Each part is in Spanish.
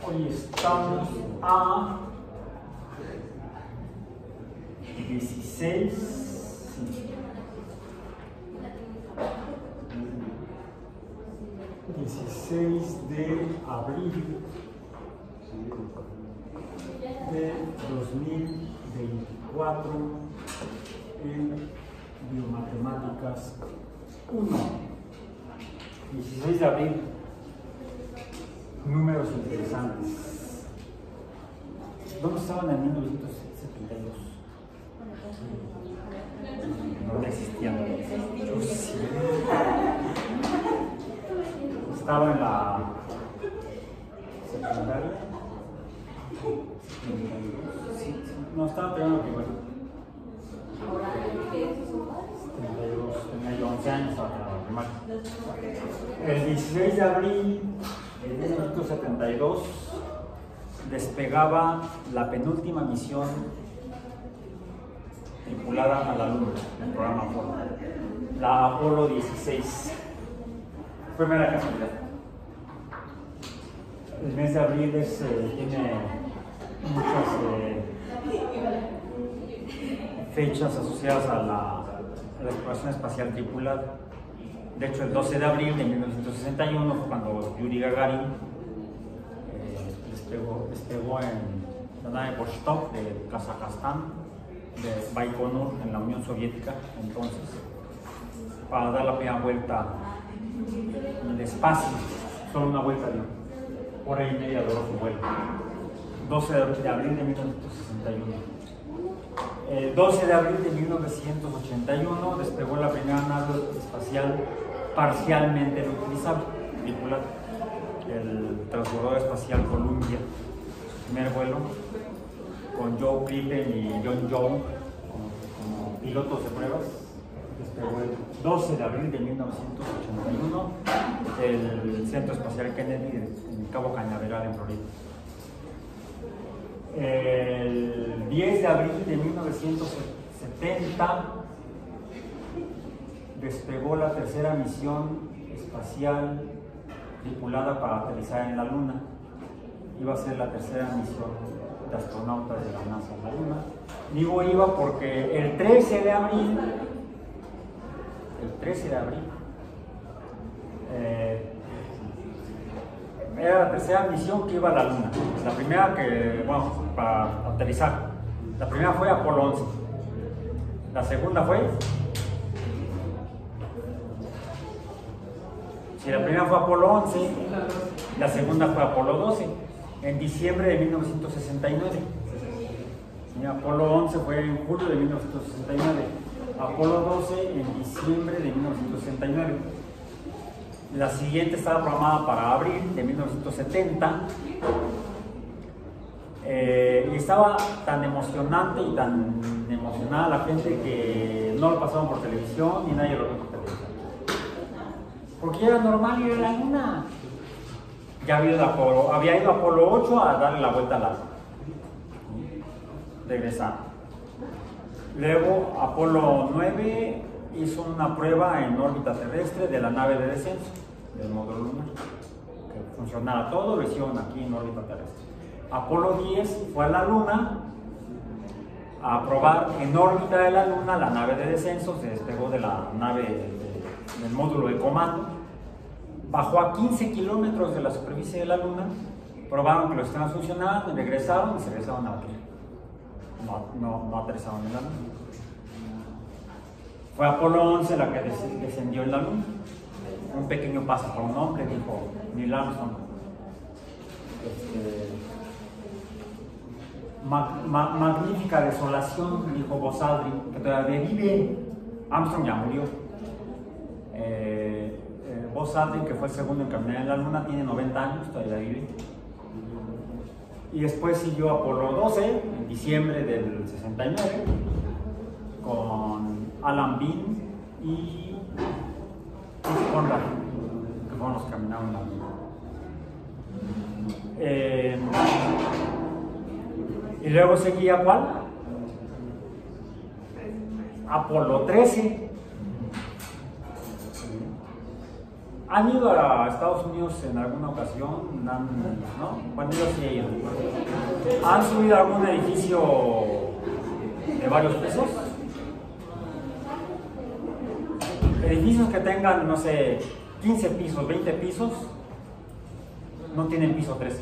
Hoy estamos a 16, sí. 16 de abril de 2024 en Biomatemáticas 1. 16 de abril. Números interesantes. ¿Dónde estaban en 1972? No existían. Yo sí. Estaba en la secundaria. No, estaba primero que bueno. 32, tenía yo 11 años, estaba en la primaria. El 16 de abril de 1972 despegaba la penúltima misión tripulada a la Luna, el programa Apolo, la Apolo 16. Fue mera casualidad. El mes de abril tiene muchas fechas asociadas a la exploración espacial tripulada. De hecho, el 12 de abril de 1961 fue cuando Yuri Gagarin despegó en la nave Vostok de Kazajstán, de Baikonur, en la Unión Soviética, entonces, para dar la primera vuelta en el espacio. Solo una vuelta de hora y media duró su vuelo. 12 de abril de 1961. El 12 de abril de 1981 despegó la primera nave espacial parcialmente reutilizable, tripulada, el transbordador espacial Columbia. Primer vuelo con Joe Crippen y John Young como pilotos de pruebas. Despegó el 12 de abril de 1981 el Centro Espacial Kennedy en Cabo Cañaveral, en Florida. El 10 de abril de 1970 despegó la tercera misión espacial tripulada para aterrizar en la Luna. Iba a ser la tercera misión de astronautas de la NASA en la Luna. Digo iba porque el 13 de abril era la tercera misión que iba a la Luna. La primera para aterrizar. La primera fue Apolo 11. La segunda fue... la primera fue Apolo 11, la segunda fue Apolo 12, en diciembre de 1969. Apolo 11 fue en julio de 1969, Apolo 12 en diciembre de 1969. La siguiente estaba programada para abril de 1970 y estaba tan emocionante y tan emocionada la gente que no lo pasaban por televisión ni nadie lo vio por televisión. Porque ya era normal ir a la Luna. Ya había ido Apolo 8 a darle la vuelta a la Luna. Regresar. Luego Apolo 9 hizo una prueba en órbita terrestre de la nave de descenso del módulo lunar. Que funcionara todo, lo hicieron aquí en órbita terrestre. Apolo 10 fue a la Luna a probar en órbita de la Luna la nave de descenso, se despegó de la nave del módulo de comando, bajó a 15 kilómetros de la superficie de la Luna, probaron que los sistemas funcionaban, regresaron y se regresaron a la Tierra. No aterrizaron en la Luna. Fue Apolo 11 la que descendió en la Luna. Un pequeño paso para un hombre, dijo Neil Armstrong. Magnífica desolación, dijo Buzz Aldrin, que todavía vive. Armstrong ya murió. Buzz Aldrin, que fue el segundo en caminar en la Luna, tiene 90 años, todavía vive. Y después siguió Apolo 12, en diciembre del 69, con Alan Bean y Conrad, que fueron los que caminaron en la Luna. Y luego seguía ¿cuál? Apolo 13. ¿Han ido a Estados Unidos en alguna ocasión? ¿No? Bueno, yo sí he ido. ¿Han subido a algún edificio de varios pisos? Edificios que tengan, no sé, 15 pisos, 20 pisos, no tienen piso 13.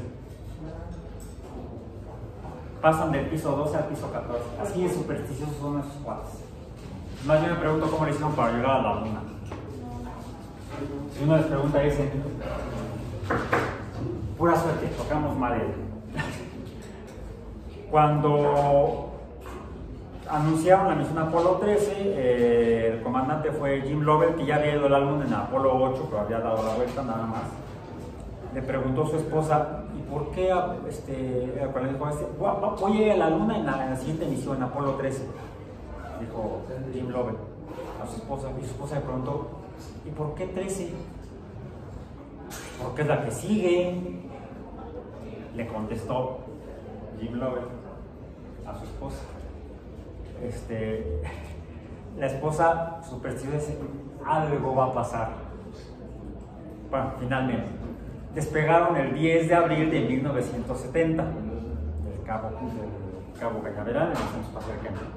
Pasan del piso 12 al piso 14. Así de supersticiosos son esos cuates. Más yo me pregunto cómo le hicieron para llegar a la luna. Si uno les pregunta, dicen, pura suerte, tocamos madera. Cuando anunciaron la misión Apolo 13, el comandante fue Jim Lovell, que ya había ido a la luna en Apolo 8, pero había dado la vuelta nada más. Le preguntó a su esposa, ¿y por qué voy a ir a la luna en la siguiente misión, en Apolo 13? Dijo Jim Lovell a su esposa, y su esposa le preguntó, ¿y por qué 13? Porque es la que sigue. Le contestó Jim Lovell a su esposa. La esposa supersticiosa dice, algo va a pasar. Bueno, finalmente despegaron el 10 de abril de 1970 del Cabo Cañaveral en el Centro Espacial Kennedy.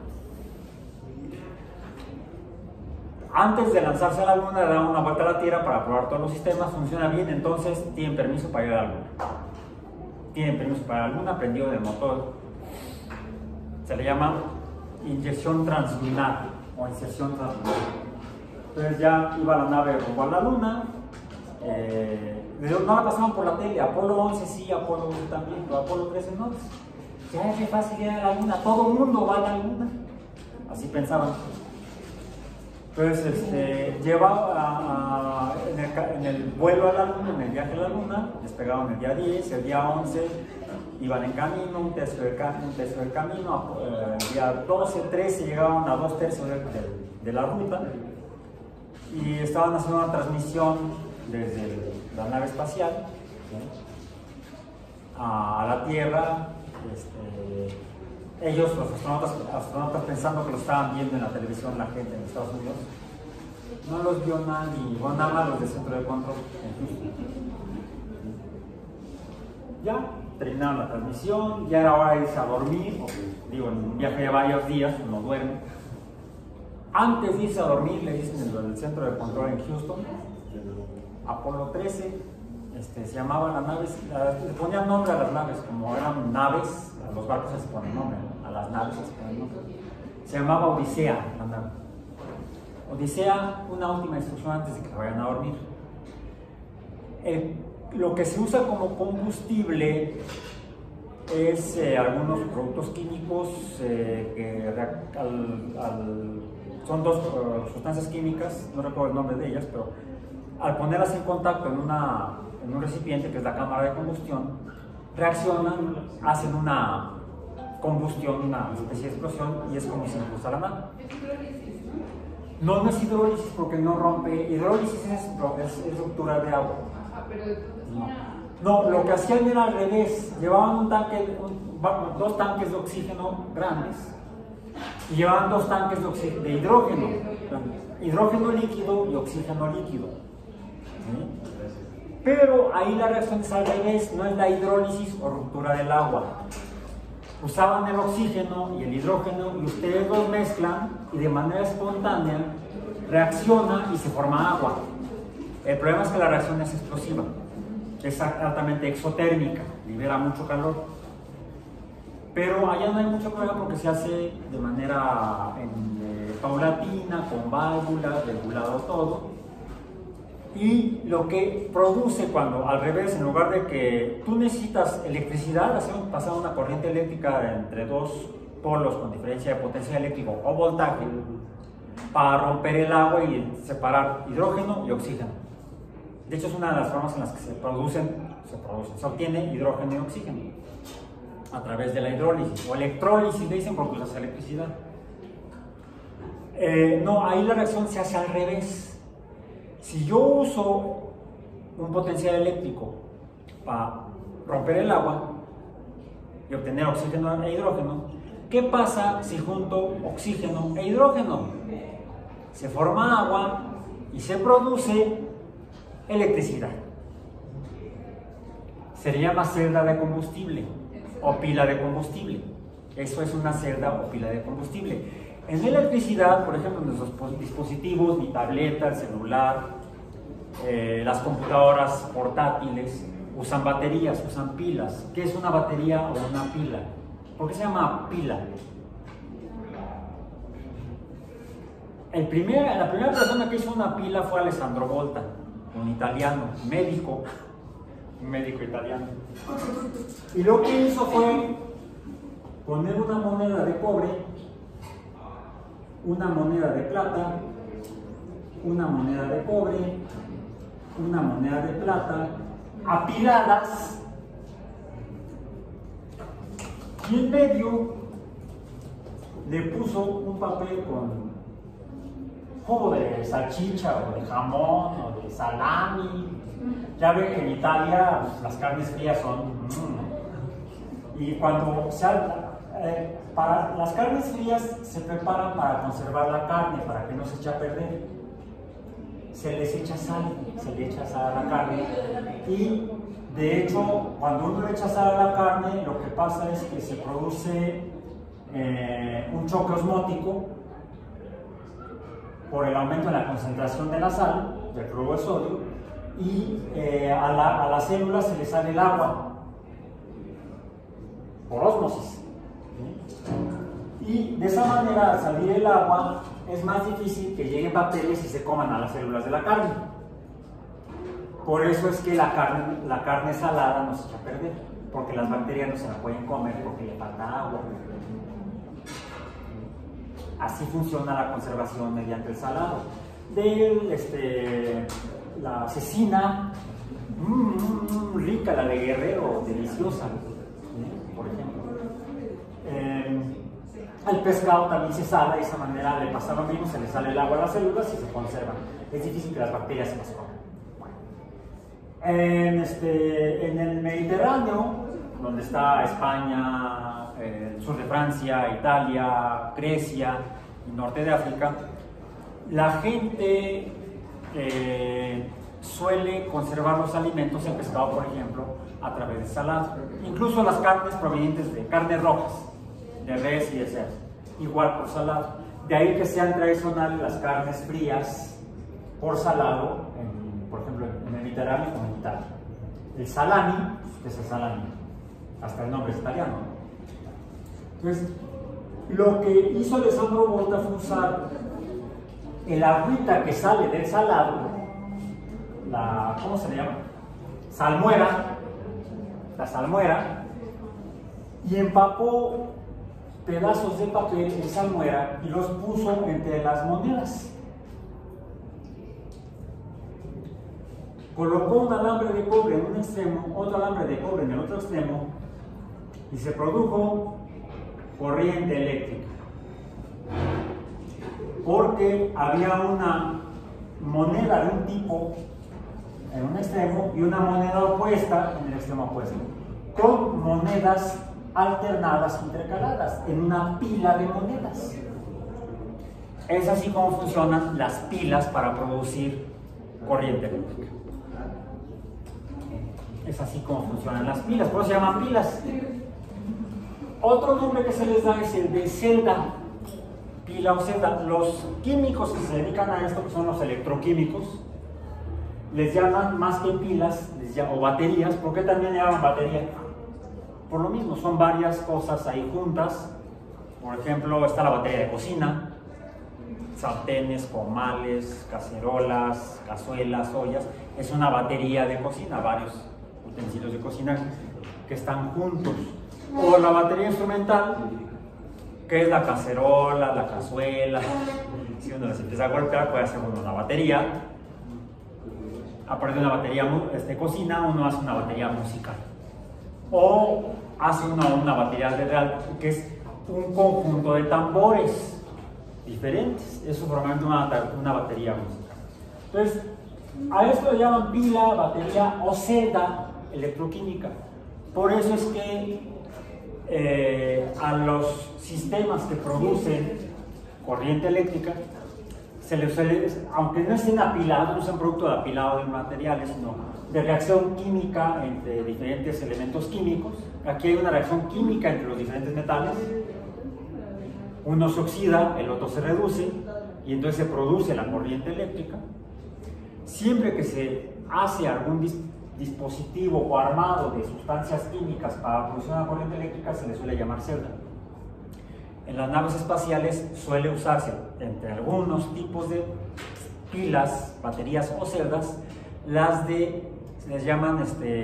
Antes de lanzarse a la luna, dan una vuelta a la Tierra para probar todos los sistemas, funciona bien, entonces tienen permiso para ir a la luna. Tienen permiso para la luna, prendido del motor. Se le llama inyección translunar o inserción translunar. Entonces ya iba la nave rumbo a la luna. No la pasaban por la tele. Apolo 11 sí, Apolo 11 también, pero Apolo 13 no. Ya es fácil ir a la luna, todo el mundo va a la luna. Así pensaban. Entonces, en el vuelo a la luna, en el viaje a la luna, despegaron el día 10, el día 11 iban en camino, un tercio del camino, el día 12, 13 llegaron a 2/3 de la ruta y estaban haciendo una transmisión desde la nave espacial a la Tierra. Ellos, los astronautas pensando que lo estaban viendo en la televisión la gente en Estados Unidos, no los vio nadie, bueno, nada más los del centro de control. Ya terminaron la transmisión, ya era hora de irse a dormir, porque digo, en un viaje de varios días uno duerme. Antes de irse a dormir le dicen en el centro de control en Houston, Apolo 13, se llamaban las naves, le ponían nombre a las naves, como eran naves, a los barcos se ponen nombre, a las naves se ponen nombre. Se llamaba Odisea, la nave. Odisea, una última instrucción antes de que se vayan a dormir. Lo que se usa como combustible es algunos productos químicos son dos sustancias químicas, no recuerdo el nombre de ellas, pero al ponerlas en contacto en un recipiente que es la cámara de combustión, reaccionan, hacen una combustión, una especie de explosión, y es como si se impulsara la nave. No es hidrólisis porque no rompe. Hidrólisis es ruptura de agua. No, lo que hacían era al revés. Llevaban dos tanques de oxígeno grandes y llevaban dos tanques de hidrógeno. Hidrógeno líquido y oxígeno líquido. ¿Sí? Pero ahí la reacción es al revés, no es la hidrólisis o ruptura del agua. Usaban el oxígeno y el hidrógeno y ustedes los mezclan y de manera espontánea reacciona y se forma agua. El problema es que la reacción es explosiva, es altamente exotérmica, libera mucho calor. Pero allá no hay mucho problema porque se hace de manera paulatina, con válvulas, regulado todo. Y lo que produce cuando al revés, en lugar de que tú necesitas electricidad, hacemos pasar una corriente eléctrica entre dos polos con diferencia de potencia eléctrica o voltaje para romper el agua y separar hidrógeno y oxígeno. De hecho, es una de las formas en las que se obtiene hidrógeno y oxígeno a través de la hidrólisis o electrólisis, le dicen porque usa electricidad. No, ahí la reacción se hace al revés. Si yo uso un potencial eléctrico para romper el agua y obtener oxígeno e hidrógeno, ¿qué pasa si junto oxígeno e hidrógeno? Se forma agua y se produce electricidad. Se le llama celda de combustible o pila de combustible. Eso es una celda o pila de combustible. En electricidad, por ejemplo, en nuestros dispositivos, mi tableta, el celular, las computadoras portátiles, usan baterías, usan pilas. ¿Qué es una batería o una pila? ¿Por qué se llama pila? La primera persona que hizo una pila fue Alessandro Volta, un italiano, un médico italiano. Y lo que hizo fue poner una moneda de cobre, una moneda de plata, una moneda de cobre, una moneda de plata, apiladas, y en medio le puso un papel con jugo de salchicha o de jamón o de salami. Ya ven que en Italia las carnes frías son y cuando para las carnes frías se preparan para conservar la carne, para que no se eche a perder. Se les echa sal, se le echa sal a la carne, y de hecho cuando uno le echa sal a la carne lo que pasa es que se produce un choque osmótico por el aumento en la concentración de la sal, del cloruro de sodio, y a las células se les sale el agua por ósmosis. Y de esa manera, al salir el agua, es más difícil que lleguen bacterias y se coman a las células de la carne. Por eso es que la carne salada no se echa a perder, porque las bacterias no se la pueden comer porque le falta agua. Así funciona la conservación mediante el salado. La cecina, rica, la de Guerrero, deliciosa, por ejemplo. El pescado también se sala, de esa manera le pasa lo mismo, se le sale el agua a las células y se conservan. Es difícil que las bacterias se las coman. En el Mediterráneo, donde está España, el sur de Francia, Italia, Grecia y norte de África, la gente suele conservar los alimentos, el pescado por ejemplo, a través de salado. Incluso las carnes provenientes de carnes rojas, de res y de cerdo, igual por salado. De ahí que sean tradicionales las carnes frías por salado, por ejemplo en el Mediterráneo como en Italia. El salami, que es el salami, hasta el nombre es italiano. Entonces, lo que hizo Alessandro Volta fue usar el agüita que sale del salado, ¿cómo se le llama? La salmuera, y empapó pedazos de papel en salmuera y los puso entre las monedas. Colocó un alambre de cobre en un extremo, otro alambre de cobre en el otro extremo, y se produjo corriente eléctrica. Porque había una moneda de un tipo en un extremo y una moneda opuesta en el extremo opuesto, con monedas alternadas, intercaladas, en una pila de monedas. Es así como funcionan las pilas para producir corriente eléctrica. Es así como funcionan las pilas, por eso se llaman pilas. Otro nombre que se les da es el de celda, pila o celda. Los químicos que se dedican a esto, que son los electroquímicos, les llaman más que pilas, o baterías. ¿Por qué también le llaman batería? Por lo mismo, son varias cosas ahí juntas. Por ejemplo, está la batería de cocina, sartenes, comales, cacerolas, cazuelas, ollas. Es una batería de cocina, varios utensilios de cocina que están juntos. O la batería instrumental, que es la cacerola, la cazuela. Si uno les empieza a golpear, puede hacer una batería. Aparte de una batería de cocina, uno hace una batería musical. O hace una batería de real, que es un conjunto de tambores diferentes. Eso es probablemente una batería musical. Entonces, a esto le llaman pila, batería o celda electroquímica. Por eso es que a los sistemas que producen corriente eléctrica aunque no estén apilados, no sean producto de apilado de materiales, sino de reacción química entre diferentes elementos químicos. Aquí hay una reacción química entre los diferentes metales. Uno se oxida, el otro se reduce, y entonces se produce la corriente eléctrica. Siempre que se hace algún dispositivo o armado de sustancias químicas para producir una corriente eléctrica, se le suele llamar celda. En las naves espaciales suele usarse, entre algunos tipos de pilas, baterías o celdas, las de, se les llaman,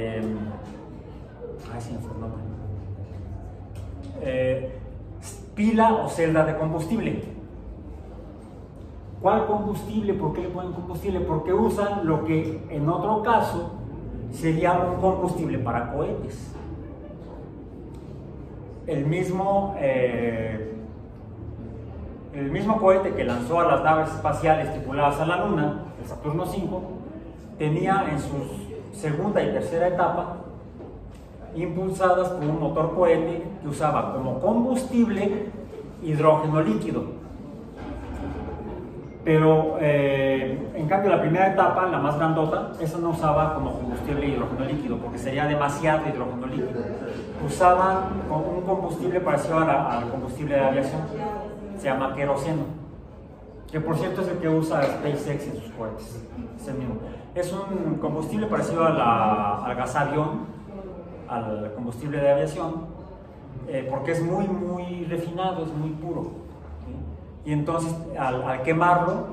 pila o celda de combustible. ¿Cuál combustible? ¿Por qué le ponen combustible? Porque usan lo que en otro caso sería un combustible para cohetes. El mismo cohete que lanzó a las naves espaciales tripuladas a la Luna, el Saturno V, tenía en su segunda y tercera etapa impulsadas por un motor cohete que usaba como combustible hidrógeno líquido. Pero en cambio la primera etapa, la más grandota, esa no usaba como combustible hidrógeno líquido porque sería demasiado hidrógeno líquido. Usaban un combustible parecido al combustible de aviación, se llama queroseno, que por cierto es el que usa SpaceX en sus cohetes. Es el mismo. Es un combustible parecido al gas avión, al combustible de aviación, porque es muy refinado, es muy puro. Y entonces al quemarlo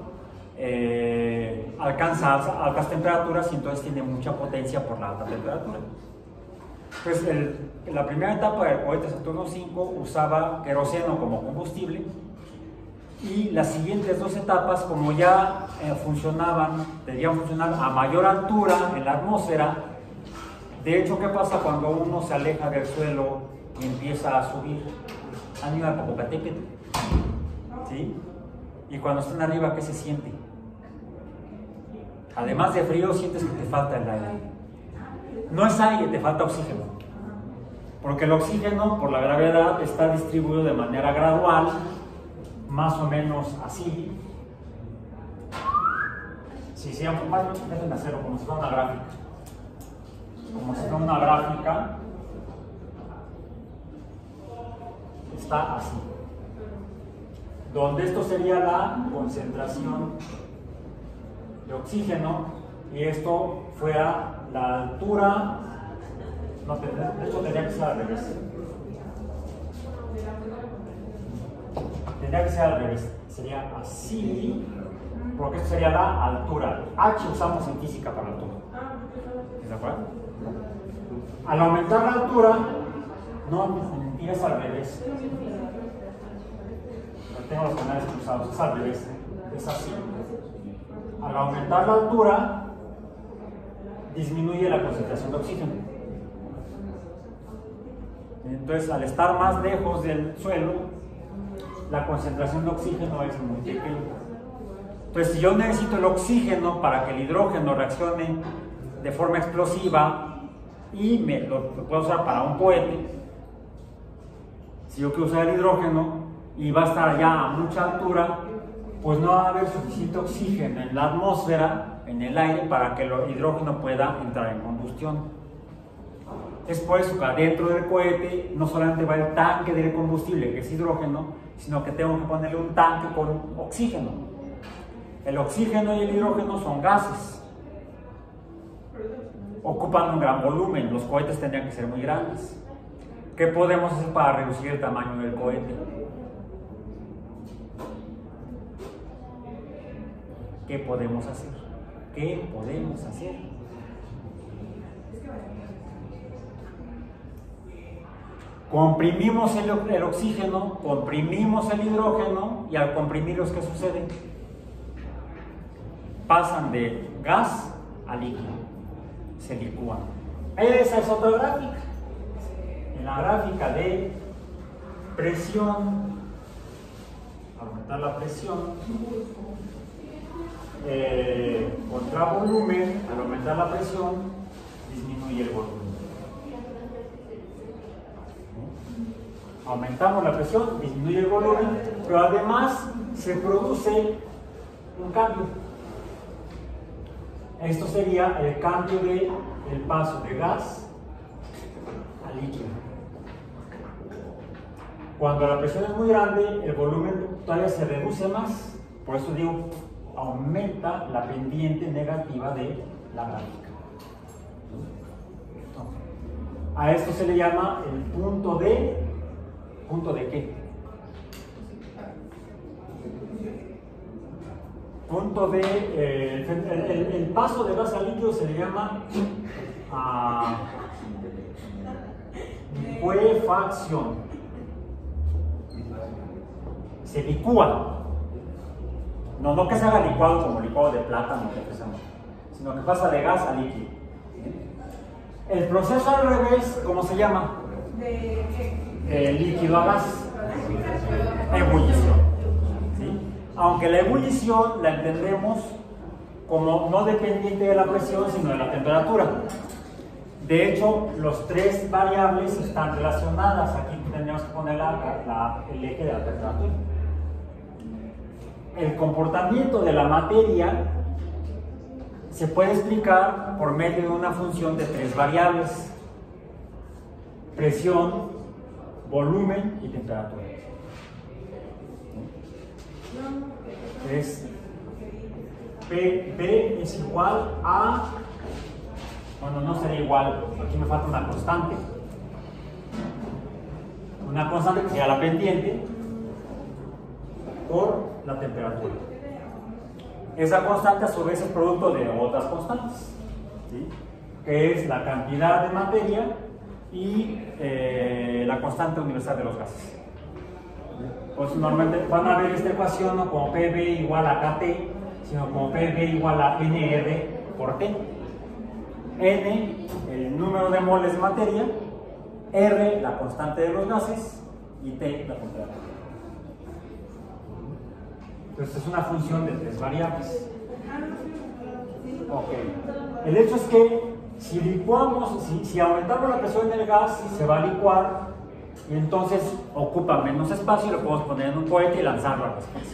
alcanza altas temperaturas y entonces tiene mucha potencia por la alta temperatura. Entonces la primera etapa del cohete Saturno V usaba queroseno como combustible y las siguientes dos etapas, como ya debían funcionar a mayor altura en la atmósfera. De hecho, ¿qué pasa cuando uno se aleja del suelo y empieza a subir? Han ido al Popocatépetl. ¿Sí? Y cuando están arriba, ¿qué se siente? Además de frío, sientes que te falta el aire. No es aire, te falta oxígeno. Porque el oxígeno, por la gravedad, está distribuido de manera gradual, más o menos así. Si se llama, déjenme hacerlo como si fuera una gráfica. Como si fuera una gráfica, está así. Donde esto sería la concentración de oxígeno y esto fuera la altura, no, de hecho tendría que ser al revés. Tendría que ser al revés, sería así, porque esto sería la altura. H usamos en física para altura. ¿De acuerdo? Al aumentar la altura, no, es al revés. Tengo los canales cruzados, es al revés, es así. Al aumentar la altura, disminuye la concentración de oxígeno. Entonces, al estar más lejos del suelo, la concentración de oxígeno es muy pequeña. Entonces, si yo necesito el oxígeno para que el hidrógeno reaccione de forma explosiva y lo puedo usar para un cohete, si yo quiero usar el hidrógeno y va a estar ya a mucha altura, pues no va a haber suficiente oxígeno en la atmósfera, en el aire, para que el hidrógeno pueda entrar en combustión. Es por eso que adentro del cohete no solamente va el tanque del combustible, que es hidrógeno, sino que tengo que ponerle un tanque con oxígeno. El oxígeno y el hidrógeno son gases. Ocupan un gran volumen, los cohetes tendrían que ser muy grandes. ¿Qué podemos hacer para reducir el tamaño del cohete? ¿Qué podemos hacer? ¿Qué podemos hacer? Comprimimos el oxígeno, comprimimos el hidrógeno y al comprimirlos, ¿qué sucede? Pasan de gas a líquido, se licúan. Esa es otra gráfica. En la gráfica de presión, aumentar la presión contra volumen, al aumentar la presión disminuye el volumen. Aumentamos la presión, disminuye el volumen, pero además se produce un cambio. Esto sería el cambio del paso de gas a líquido. Cuando la presión es muy grande, el volumen todavía se reduce más, por eso digo, aumenta la pendiente negativa de la gráfica. A esto se le llama el ¿punto de qué? Punto de, el paso de gas a líquido se le llama licuefacción. Se licúa. No que se haga licuado como licuado de plátano, sino que pasa de gas a líquido. El proceso al revés, ¿cómo se llama? Líquido a gas. Ebullición. ¿Sí? Aunque la ebullición la entendemos como no dependiente de la presión, sino de la temperatura. De hecho, los tres variables están relacionadas. Aquí tendríamos que poner el eje de la temperatura. El comportamiento de la materia se puede explicar por medio de una función de tres variables: presión, volumen y temperatura. P es igual a, bueno, no sería igual, aquí me falta una constante que sería la pendiente por la temperatura. Esa constante a su vez es producto de otras constantes, ¿sí? Que es la cantidad de materia y la constante universal de los gases. Pues normalmente van a ver esta ecuación no como PV igual a KT, sino como PV igual a NR por T. N, el número de moles de materia, R, la constante de los gases, y T, la temperatura. Entonces es una función de tres variables. Ok. El hecho es que si licuamos, si aumentamos la presión del gas, se va a licuar y entonces ocupa menos espacio y lo podemos poner en un cohete y lanzarlo al espacio.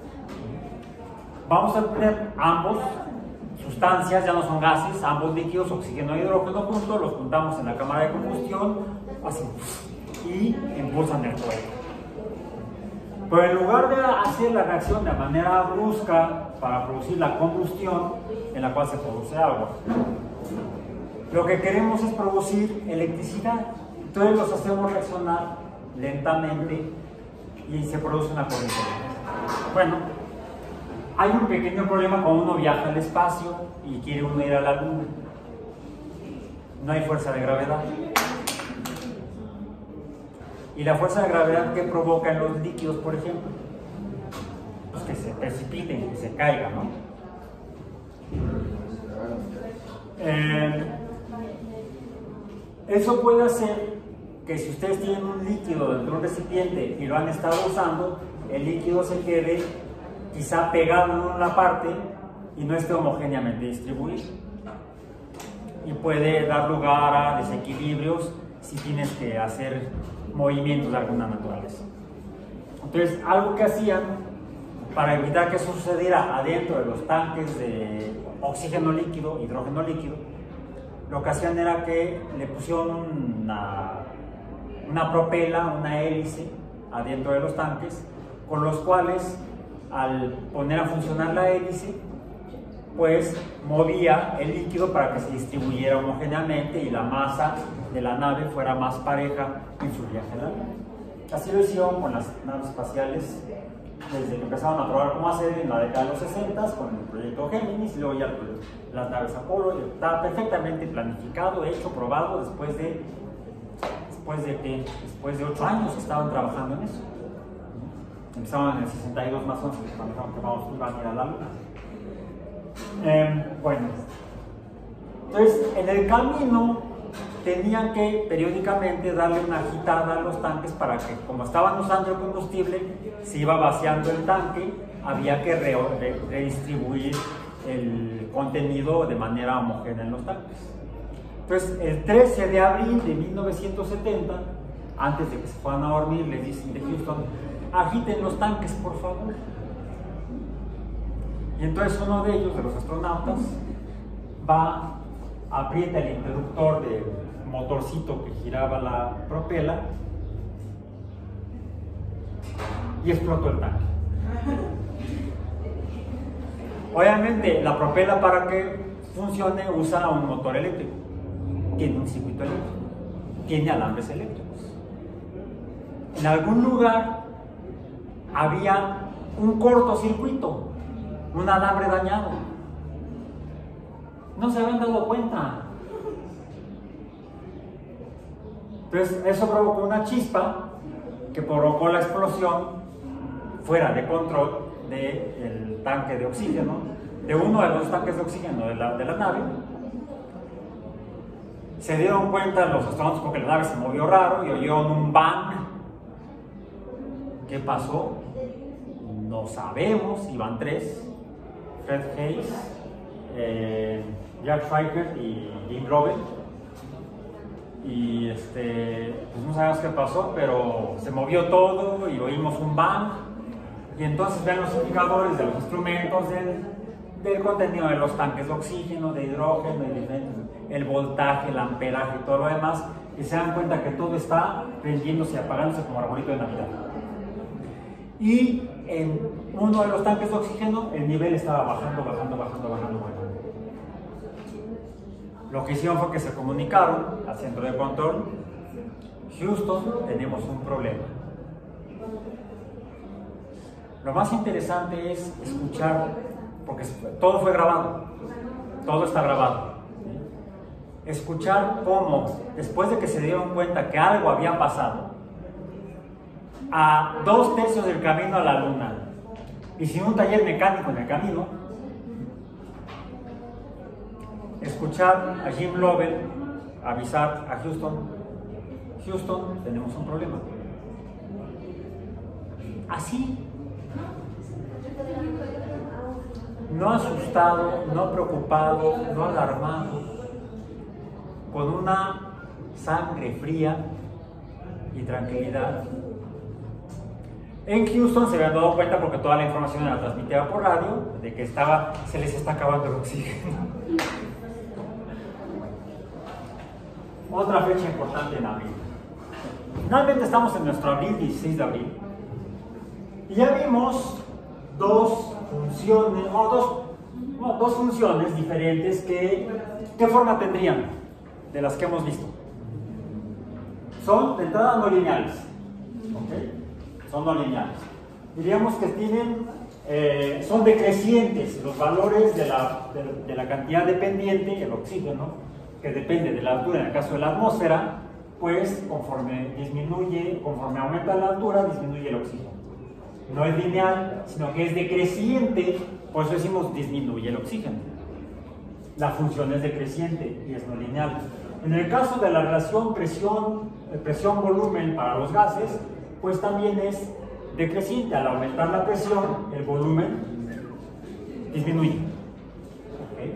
Vamos a tener ambos sustancias, ya no son gases, ambos líquidos, oxígeno e hidrógeno juntos, los juntamos en la cámara de combustión, así, y impulsan el cohete. Pero en lugar de hacer la reacción de manera brusca para producir la combustión en la cual se produce agua, lo que queremos es producir electricidad. Entonces los hacemos reaccionar lentamente y se produce una corriente. Bueno, hay un pequeño problema cuando uno viaja al espacio y quiere uno ir a la luna. No hay fuerza de gravedad. Y la fuerza de gravedad que provoca en los líquidos, por ejemplo, pues que se precipiten, que se caigan, ¿no? Eso puede hacer que si ustedes tienen un líquido dentro de un recipiente y lo han estado usando, el líquido se quede quizá pegado en una parte y no esté homogéneamente distribuido. Y puede dar lugar a desequilibrios si tienes que hacer movimientos de alguna naturaleza. Entonces, algo que hacían para evitar que eso sucediera adentro de los tanques de oxígeno líquido, hidrógeno líquido, lo que hacían era que le pusieron una propela, una hélice adentro de los tanques, con los cuales al poner a funcionar la hélice, pues movía el líquido para que se distribuyera homogéneamente y la masa de la nave fuera más pareja en su viaje a la Luna. Así lo hicieron con las naves espaciales desde que empezaron a probar cómo hacer en la década de los 60 con el proyecto Géminis, y luego ya las naves Apolo. Está perfectamente planificado, hecho, probado después de 8 años estaban trabajando en eso. Empezaban en el 62 más o menos cuando dijeron que iban a ir a la Luna. Bueno, entonces en el camino tenían que periódicamente darle una agitada a los tanques para que, como estaban usando el combustible, se iba vaciando el tanque, había que redistribuir el contenido de manera homogénea en los tanques. Entonces el 13 de abril de 1970, antes de que se fueran a dormir, les dicen de Houston: agiten los tanques, por favor. Y entonces uno de ellos, de los astronautas, va, aprieta el interruptor del motorcito que giraba la propela y explotó el tanque. Obviamente, la propela, para que funcione, usa un motor eléctrico, tiene un circuito eléctrico, tiene alambres eléctricos. En algún lugar había un cortocircuito, un alambre dañado. No se habían dado cuenta. Entonces, eso provocó una chispa que provocó la explosión fuera de control del tanque de oxígeno, de uno de los tanques de oxígeno de la nave. Se dieron cuenta los astronautas porque la nave se movió raro y oyeron un bang. ¿Qué pasó? No sabemos. Iban tres: Fred Hayes, Jack Schreiber y Jim Lovell. Y pues no sabemos qué pasó, pero se movió todo y oímos un bang. Y entonces ven los indicadores de los instrumentos del contenido de los tanques de oxígeno, de hidrógeno y diferentes, el voltaje, el amperaje y todo lo demás, y se dan cuenta que todo está prendiéndose y apagándose como arbolito de Navidad. Y en uno de los tanques de oxígeno el nivel estaba bajando. Lo que hicieron fue que se comunicaron al centro de control: Houston, tenemos un problema. Lo más interesante es escuchar, porque todo fue grabado, todo está grabado. Escuchar cómo, después de que se dieron cuenta que algo había pasado, a 2/3 del camino a la Luna y sin un taller mecánico en el camino, escuchar a Jim Lovell avisar a Houston: Houston, tenemos un problema. Así. No asustado, no preocupado, no alarmado, con una sangre fría y tranquilidad. En Houston se habían dado cuenta, porque toda la información era transmitida por radio, de que se les está acabando el oxígeno. Otra fecha importante en abril. Finalmente estamos en nuestro abril, 16 de abril, y ya vimos dos funciones diferentes ¿qué forma tendrían de las que hemos visto? Son de entrada no lineales, ¿okay? Son no lineales. Diríamos que son decrecientes los valores de la cantidad dependiente, el oxígeno, que depende de la altura en el caso de la atmósfera, pues conforme aumenta la altura, disminuye el oxígeno. No es lineal, sino que es decreciente, por eso decimos disminuye el oxígeno. La función es decreciente y es no lineal. En el caso de la relación presión-volumen para los gases, pues también es decreciente. Al aumentar la presión, el volumen disminuye. ¿Okay?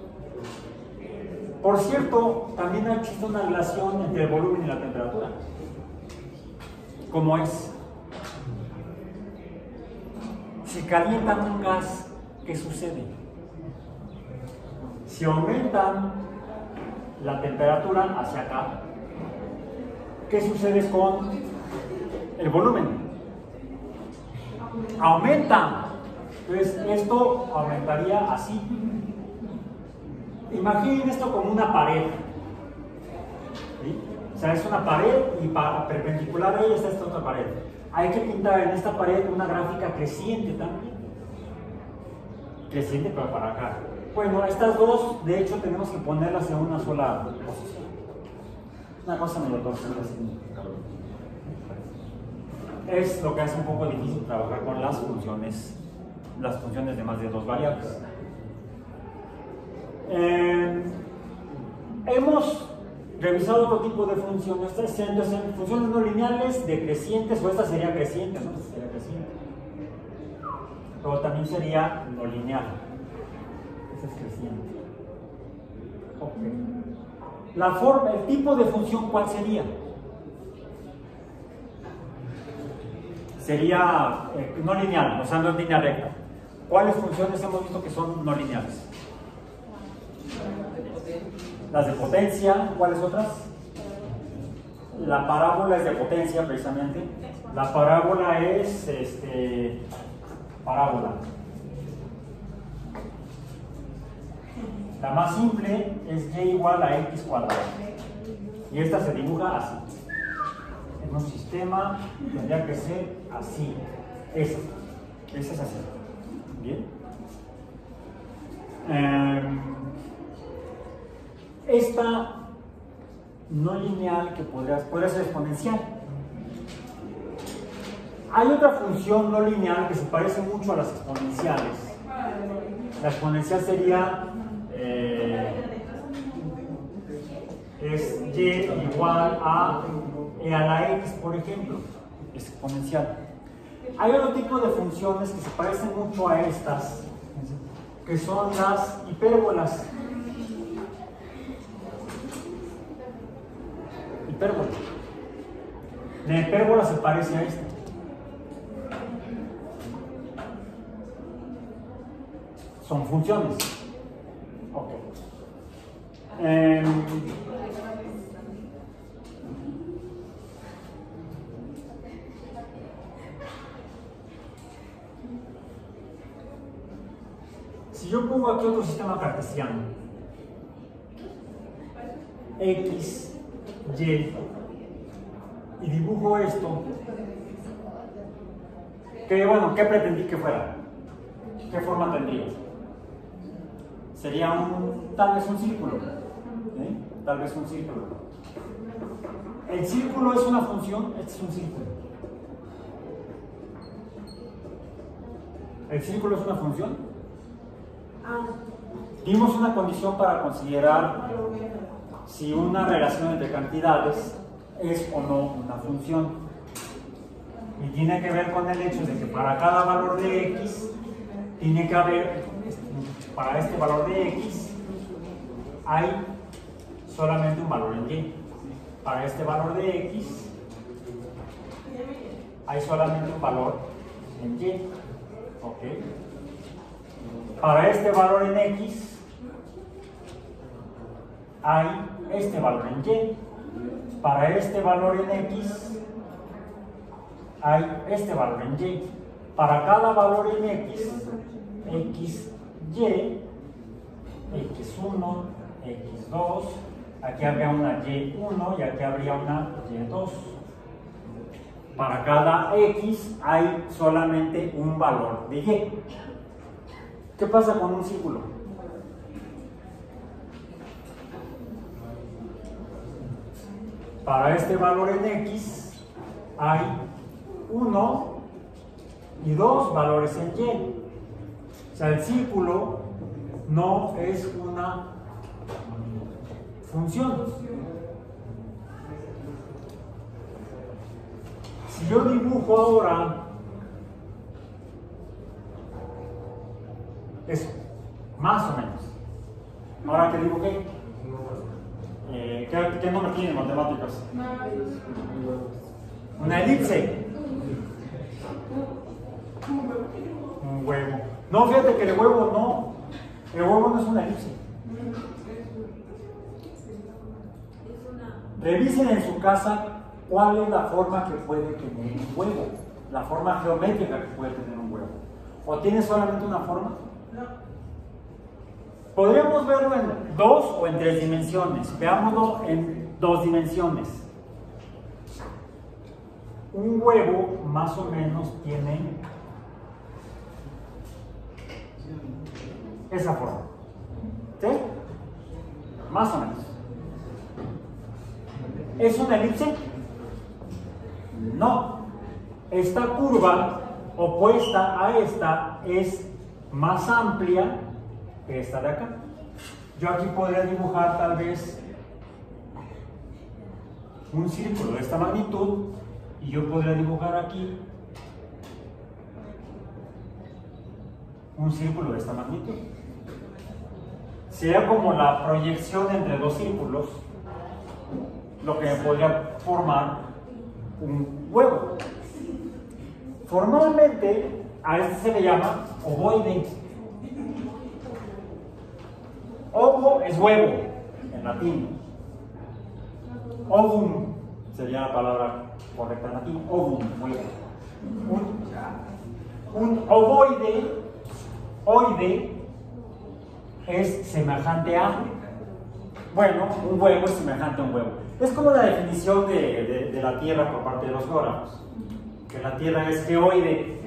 Por cierto, también existe una relación entre el volumen y la temperatura. ¿Cómo es? Si calientan un gas, ¿qué sucede? Si aumentan la temperatura hacia acá, ¿qué sucede con el volumen? Aumenta. Entonces esto aumentaría así. Imaginen esto como una pared. ¿Sí? O sea, es una pared y perpendicular a ella está esta otra pared. Hay que pintar en esta pared una gráfica creciente también. Creciente, pero para acá. Bueno, estas dos, de hecho, tenemos que ponerlas en una sola posición. Una cosa medio torcida así. Es lo que hace un poco difícil trabajar con las funciones de más de dos variables. Hemos revisado otro tipo de funciones, entonces funciones no lineales, decrecientes, o esta sería creciente, ¿no? Esta sería creciente. Pero también sería no lineal. Esa es creciente. Okay. El tipo de función, ¿cuál sería? Sería no lineal, o sea, no es línea recta. ¿Cuáles funciones hemos visto que son no lineales? Las de potencia. ¿Cuáles otras? La parábola es de potencia, precisamente. La parábola es parábola. La más simple es y igual a x cuadrado. Y esta se dibuja así. En un sistema tendría que ser así. Esa es así. Bien. Esta no lineal que podría ser exponencial. Hay otra función no lineal que se parece mucho a las exponenciales. La exponencial sería es y igual a e a la x, por ejemplo, es exponencial. Hay otro tipo de funciones que se parecen mucho a estas, que son las hipérbolas. Hipérbola. La hipérbola se parece a esta. Son funciones. Ok. Si yo pongo aquí otro sistema cartesiano, x, y, y dibujo esto, ¿qué pretendí que fuera? ¿Qué forma tendría? Sería tal vez un círculo. Tal vez un círculo. El círculo es una función, este es un círculo. El círculo es una función. Dimos una condición para considerar si una relación entre cantidades es o no una función. Y tiene que ver con el hecho de que para cada valor de x tiene que haber, para este valor de x, hay solamente un valor en y. Para este valor de x, hay solamente un valor en y. ¿Ok? Para este valor en x, hay este valor en y. Para este valor en x, hay este valor en y. Para cada valor en x, x, y, x1, x2, aquí habría una y1 y aquí habría una y2. Para cada x hay solamente un valor de y. ¿Qué pasa con un círculo? Para este valor en x hay 1 y 2 valores en y. O sea, el círculo no es una función. Si yo dibujo ahora eso, más o menos. Ahora que dibujé, ¿qué nombre tiene en matemáticas? Una elipse. Un huevo. No, fíjate que el huevo no es una elipse. Revisen en su casa cuál es la forma que puede tener un huevo, la forma geométrica que puede tener un huevo. ¿O tiene solamente una forma? No. Podríamos verlo en 2 o en 3 dimensiones. Veámoslo en 2 dimensiones. Un huevo más o menos tiene esa forma. ¿Sí? Más o menos. ¿Es una elipse? No. Esta curva opuesta a esta es más amplia que esta de acá. Yo aquí podría dibujar tal vez un círculo de esta magnitud y yo podría dibujar aquí un círculo de esta magnitud. Sería como la proyección entre dos círculos, lo que me podría formar un huevo. Formalmente, A este se le llama ovoide. Ovo es huevo, en latín. Ovum sería la palabra correcta en latín. Ovum, huevo. Un ovoide es semejante a. Bueno, un huevo es semejante a un huevo. Es como la definición de la Tierra por parte de los geógrafos. Que la Tierra es geoide.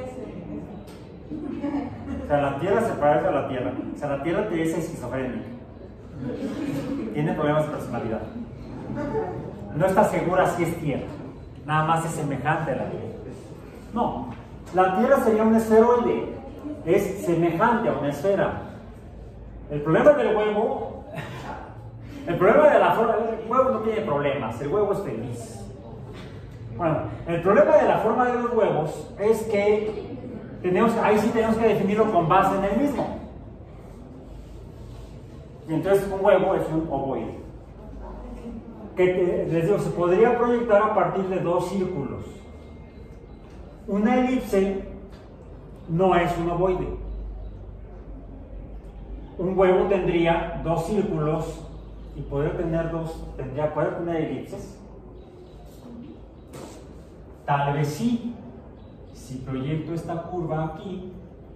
O sea, la Tierra se parece a la Tierra. O sea, la Tierra es esquizofrénica. Tiene problemas de personalidad. No está segura si es Tierra. Nada más es semejante a la Tierra. No. La Tierra sería un esferoide. Es semejante a una esfera. El problema del huevo... El problema de la forma... El huevo no tiene problemas. El huevo es feliz. Bueno, el problema de la forma de los huevos es que ahí sí tenemos que definirlo con base en el mismo. Y entonces un huevo es un ovoide. Que les digo, se podría proyectar a partir de dos círculos. Una elipse no es un ovoide. Un huevo tendría dos círculos y poder tener elipses. Tal vez sí. Si proyecto esta curva aquí,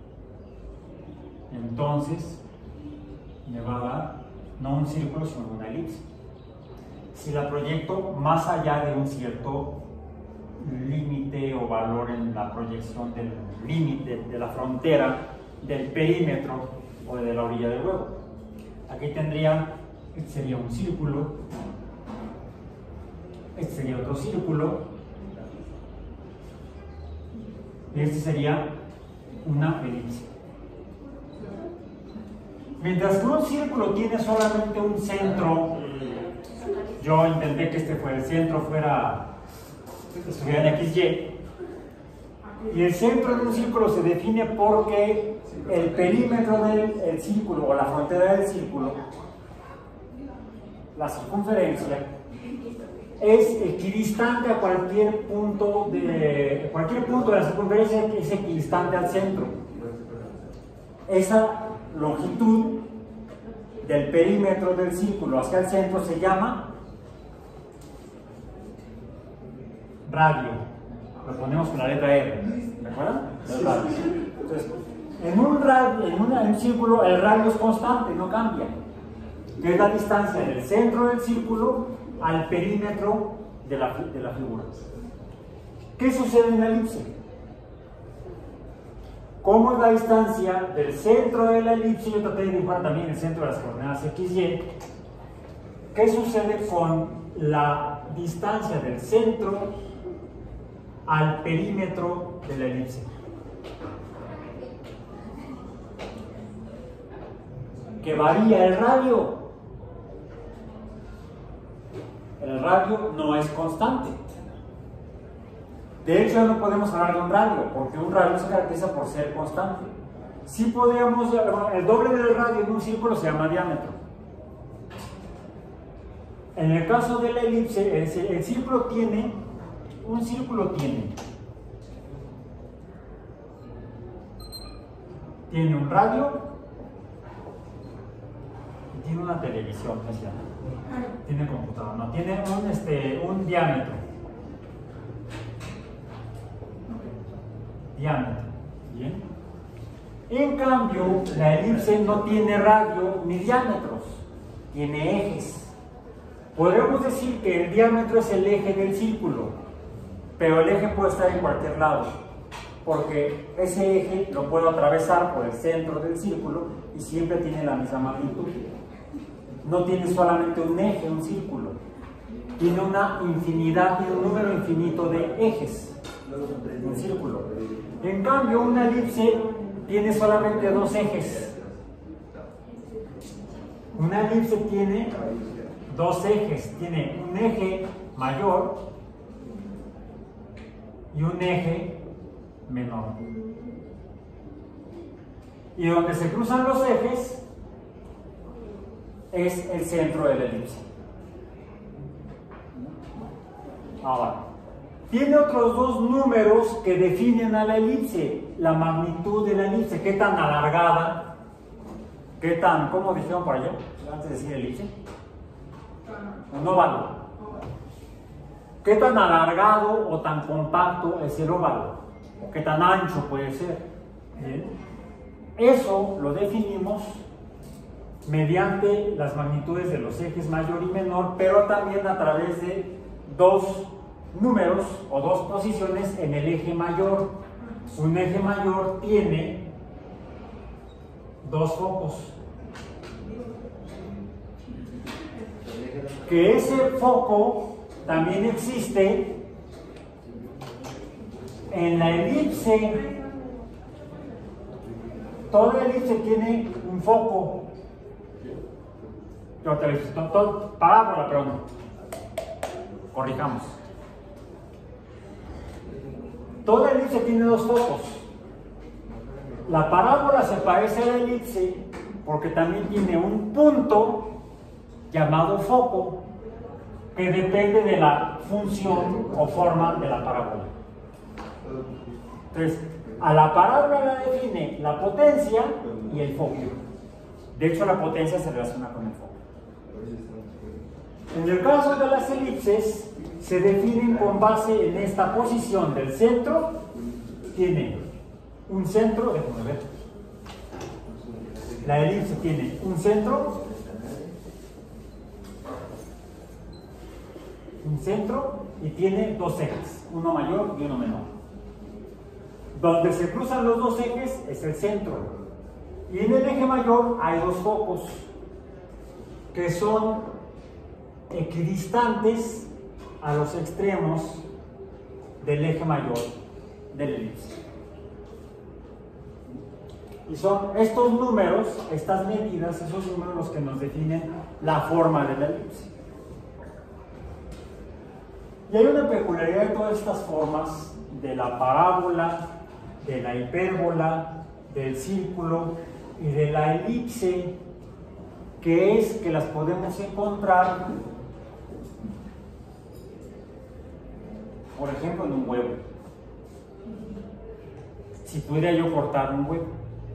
entonces me va a dar no un círculo sino una elipse. Si la proyecto más allá de un cierto límite o valor en la proyección del límite, de la frontera, del perímetro o de la orilla del huevo. Aquí este sería un círculo, este sería otro círculo, y este sería una elipse. Mientras que un círculo tiene solamente un centro, yo intenté que el centro estuviera en XY, y el centro de un círculo se define porque el perímetro del círculo o la frontera del círculo, la circunferencia, es equidistante a cualquier punto de la circunferencia, es equidistante al centro. Esa longitud del perímetro del círculo hacia el centro se llama radio. Lo ponemos con la letra R, ¿de acuerdo? Entonces, en un círculo el radio es constante, no cambia, que es la distancia del centro del círculo al perímetro de la figura. ¿Qué sucede en la elipse? ¿Cómo es la distancia del centro de la elipse? Yo traté de dibujar también el centro de las coordenadas XY. ¿Qué sucede con la distancia del centro al perímetro de la elipse? Que varía el radio. El radio no es constante. De hecho, no podemos hablar de un radio, porque un radio se caracteriza por ser constante. Sí podríamos, el doble del radio en un círculo se llama diámetro. En el caso de la elipse, un círculo tiene un radio y tiene una televisión, tiene computadora, no, tiene un diámetro. Bien. En cambio, la elipse no tiene radio ni diámetros, tiene ejes. Podríamos decir que el diámetro es el eje del círculo, pero el eje puede estar en cualquier lado, porque ese eje lo puedo atravesar por el centro del círculo y siempre tiene la misma magnitud. No tiene solamente un eje, un círculo, tiene una infinidad, tiene un número infinito de ejes, un círculo. En cambio, una elipse tiene solamente dos ejes. Una elipse tiene dos ejes, tiene un eje mayor y un eje menor. Y donde se cruzan los ejes es el centro de la elipse. Ahora, Tiene otros dos números que definen a la elipse, la magnitud de la elipse, qué tan alargada, qué tan, ¿cómo dijeron por allá? Antes de decir elipse. Un óvalo. ¿Qué tan alargado o tan compacto es el óvalo? ¿O qué tan ancho puede ser? ¿Bien? Eso lo definimos mediante las magnitudes de los ejes mayor y menor, pero también a través de dos números o dos posiciones en el eje mayor. Un eje mayor tiene dos focos. Que ese foco también existe en la elipse. Toda elipse tiene un foco. Parábola, pero no. Corrijamos. Toda elipse tiene dos focos. La parábola se parece a la elipse porque también tiene un punto llamado foco que depende de la función o forma de la parábola. Entonces, a la parábola la define la potencia y el foco. De hecho, la potencia se relaciona con el foco. En el caso de las elipses, se definen con base en esta posición del centro. Tiene un centro, déjame ver. La elipse tiene un centro, y tiene dos ejes, uno mayor y uno menor. Donde se cruzan los dos ejes es el centro. Y en el eje mayor hay dos focos que son equidistantes a los extremos del eje mayor del elipse. Y son estos números, estas medidas, esos números los que nos definen la forma de la elipse. Y hay una peculiaridad de todas estas formas, de la parábola, de la hipérbola, del círculo y de la elipse, que es que las podemos encontrar, por ejemplo, en un huevo. Si pudiera yo cortar un huevo,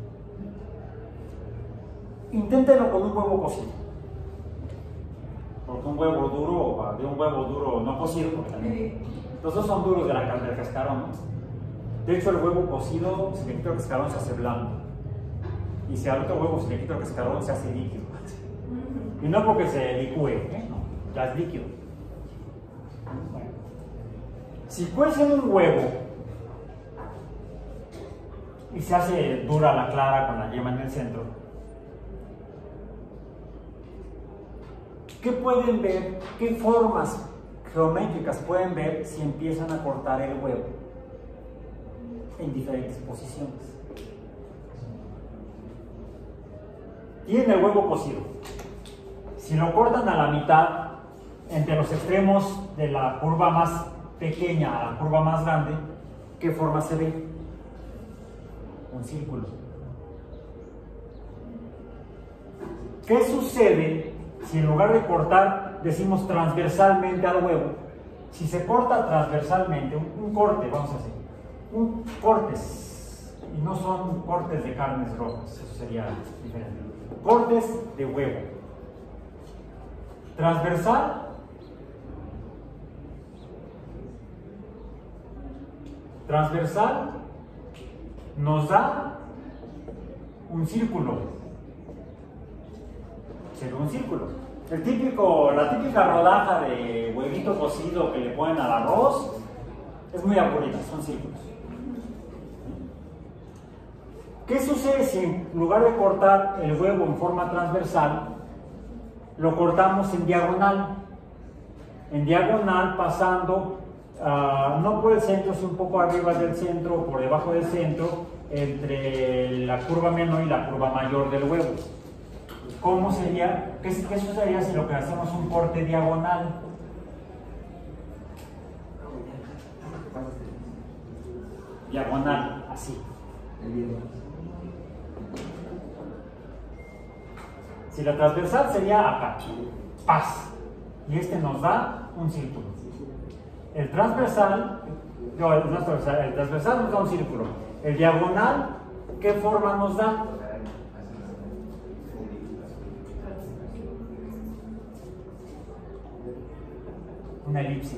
inténtelo con un huevo cocido. Porque un huevo duro, de un huevo duro no cocido, porque también los dos son duros del cascarón, ¿no? De hecho, el huevo cocido, si le quito el cascarón, se hace blanco. Y si al otro huevo se le quita el cascarón, se hace líquido. Y no porque se licúe, no, ya es líquido. Bueno. Si cuecen un huevo y se hace dura la clara con la yema en el centro, ¿qué pueden ver? ¿Qué formas geométricas pueden ver si empiezan a cortar el huevo en diferentes posiciones? Tienen el huevo cocido. Si lo cortan a la mitad, entre los extremos de la curva más pequeña a la curva más grande, ¿qué forma se ve? Un círculo. ¿Qué sucede si en lugar de cortar decimos transversalmente al huevo? Si se corta transversalmente, un corte, vamos a hacer, un cortes, y no son cortes de carnes rojas, eso sería diferente, cortes de huevo, transversal, nos da un círculo. Se ve un círculo. La típica rodaja de huevito cocido que le ponen al arroz es muy aburrida, son círculos. ¿Qué sucede si en lugar de cortar el huevo en forma transversal, lo cortamos en diagonal? En diagonal pasando, no por el centro, sino un poco arriba del centro o por debajo del centro, entre la curva menor y la curva mayor del huevo. ¿Cómo sería? ¿Qué sucedería si lo que hacemos es un corte diagonal? Diagonal, así. Si la transversal sería acá, paz, y este nos da un círculo. El transversal nos da un círculo. El diagonal, ¿qué forma nos da? Una elipse.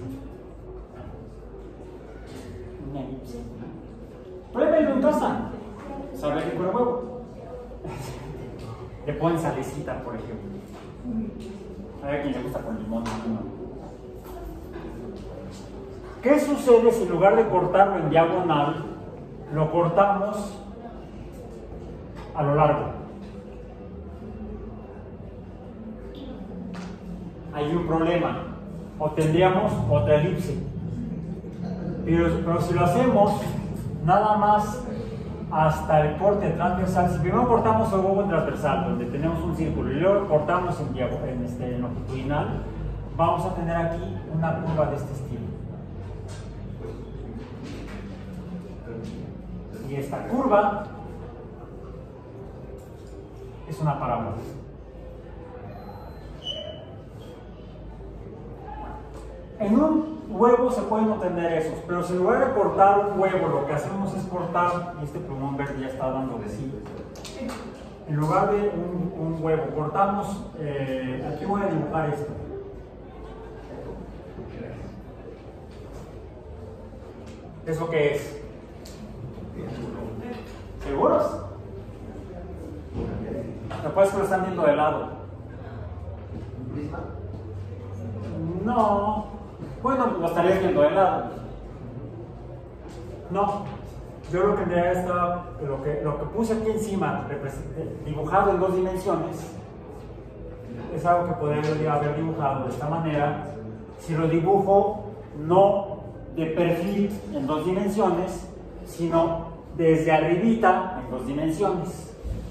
Una elipse. Pruébenlo en casa. Sabe que con el huevo. Le ponen salecita, por ejemplo. A ver quién le gusta con limón. ¿Qué sucede si en lugar de cortarlo en diagonal, lo cortamos a lo largo? Hay un problema. Obtendríamos otra elipse. Pero si lo hacemos nada más hasta el corte transversal, si primero cortamos el huevo en transversal, donde tenemos un círculo, y luego cortamos en longitudinal, vamos a tener aquí una curva de este estilo. Y esta curva es una parábola. En un huevo se pueden obtener esos, pero si en lugar de cortar un huevo, lo que hacemos es cortar, y este plumón verde ya está dando de sí. En lugar de un huevo, cortamos, aquí voy a dibujar esto. ¿Eso qué es? ¿Seguros? Después que lo están viendo de lado. No. Bueno, lo estarías viendo de lado. No. Yo lo que en realidad está, lo que puse aquí encima, dibujado en 2 dimensiones, es algo que podría haber dibujado de esta manera. Si lo dibujo no de perfil en 2 dimensiones, sino desde arribita en 2 dimensiones.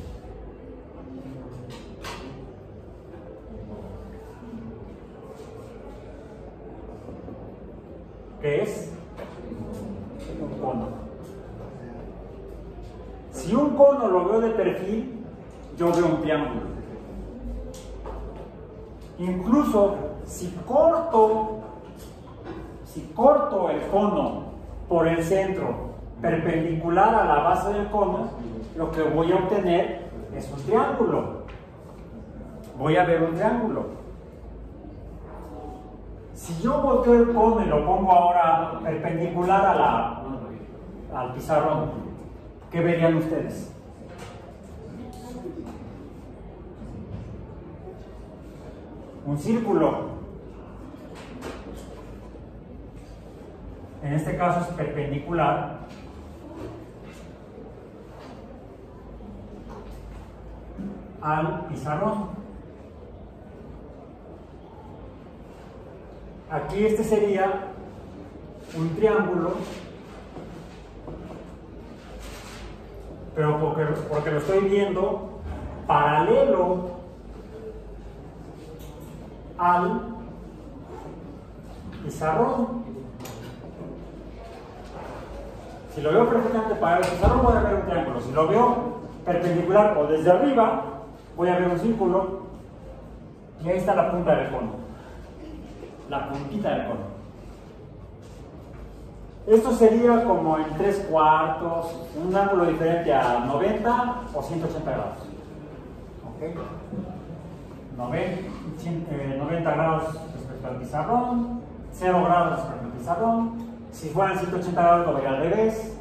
¿Qué es? Un cono. Si un cono lo veo de perfil, yo veo un triángulo. Incluso si corto el cono por el centro, perpendicular a la base del cono, lo que voy a obtener es un triángulo. Voy a ver un triángulo. Si yo volteo el cono y lo pongo ahora perpendicular al pizarrón, ¿qué verían ustedes? Un círculo. En este caso es perpendicular al pizarrón. Aquí este sería un triángulo, pero porque lo estoy viendo paralelo al pizarrón. Si lo veo perfectamente paralelo al pizarrón, voy a ver un triángulo. Si lo veo perpendicular o desde arriba, voy a ver un círculo. Y ahí está la punta del cono. La puntita del cono. Esto sería como en 3/4, un ángulo diferente a 90 o 180 grados. ¿Okay? 90 grados respecto al pizarrón, 0 grados respecto al pizarrón. Si fueran 180 grados lo vería al revés.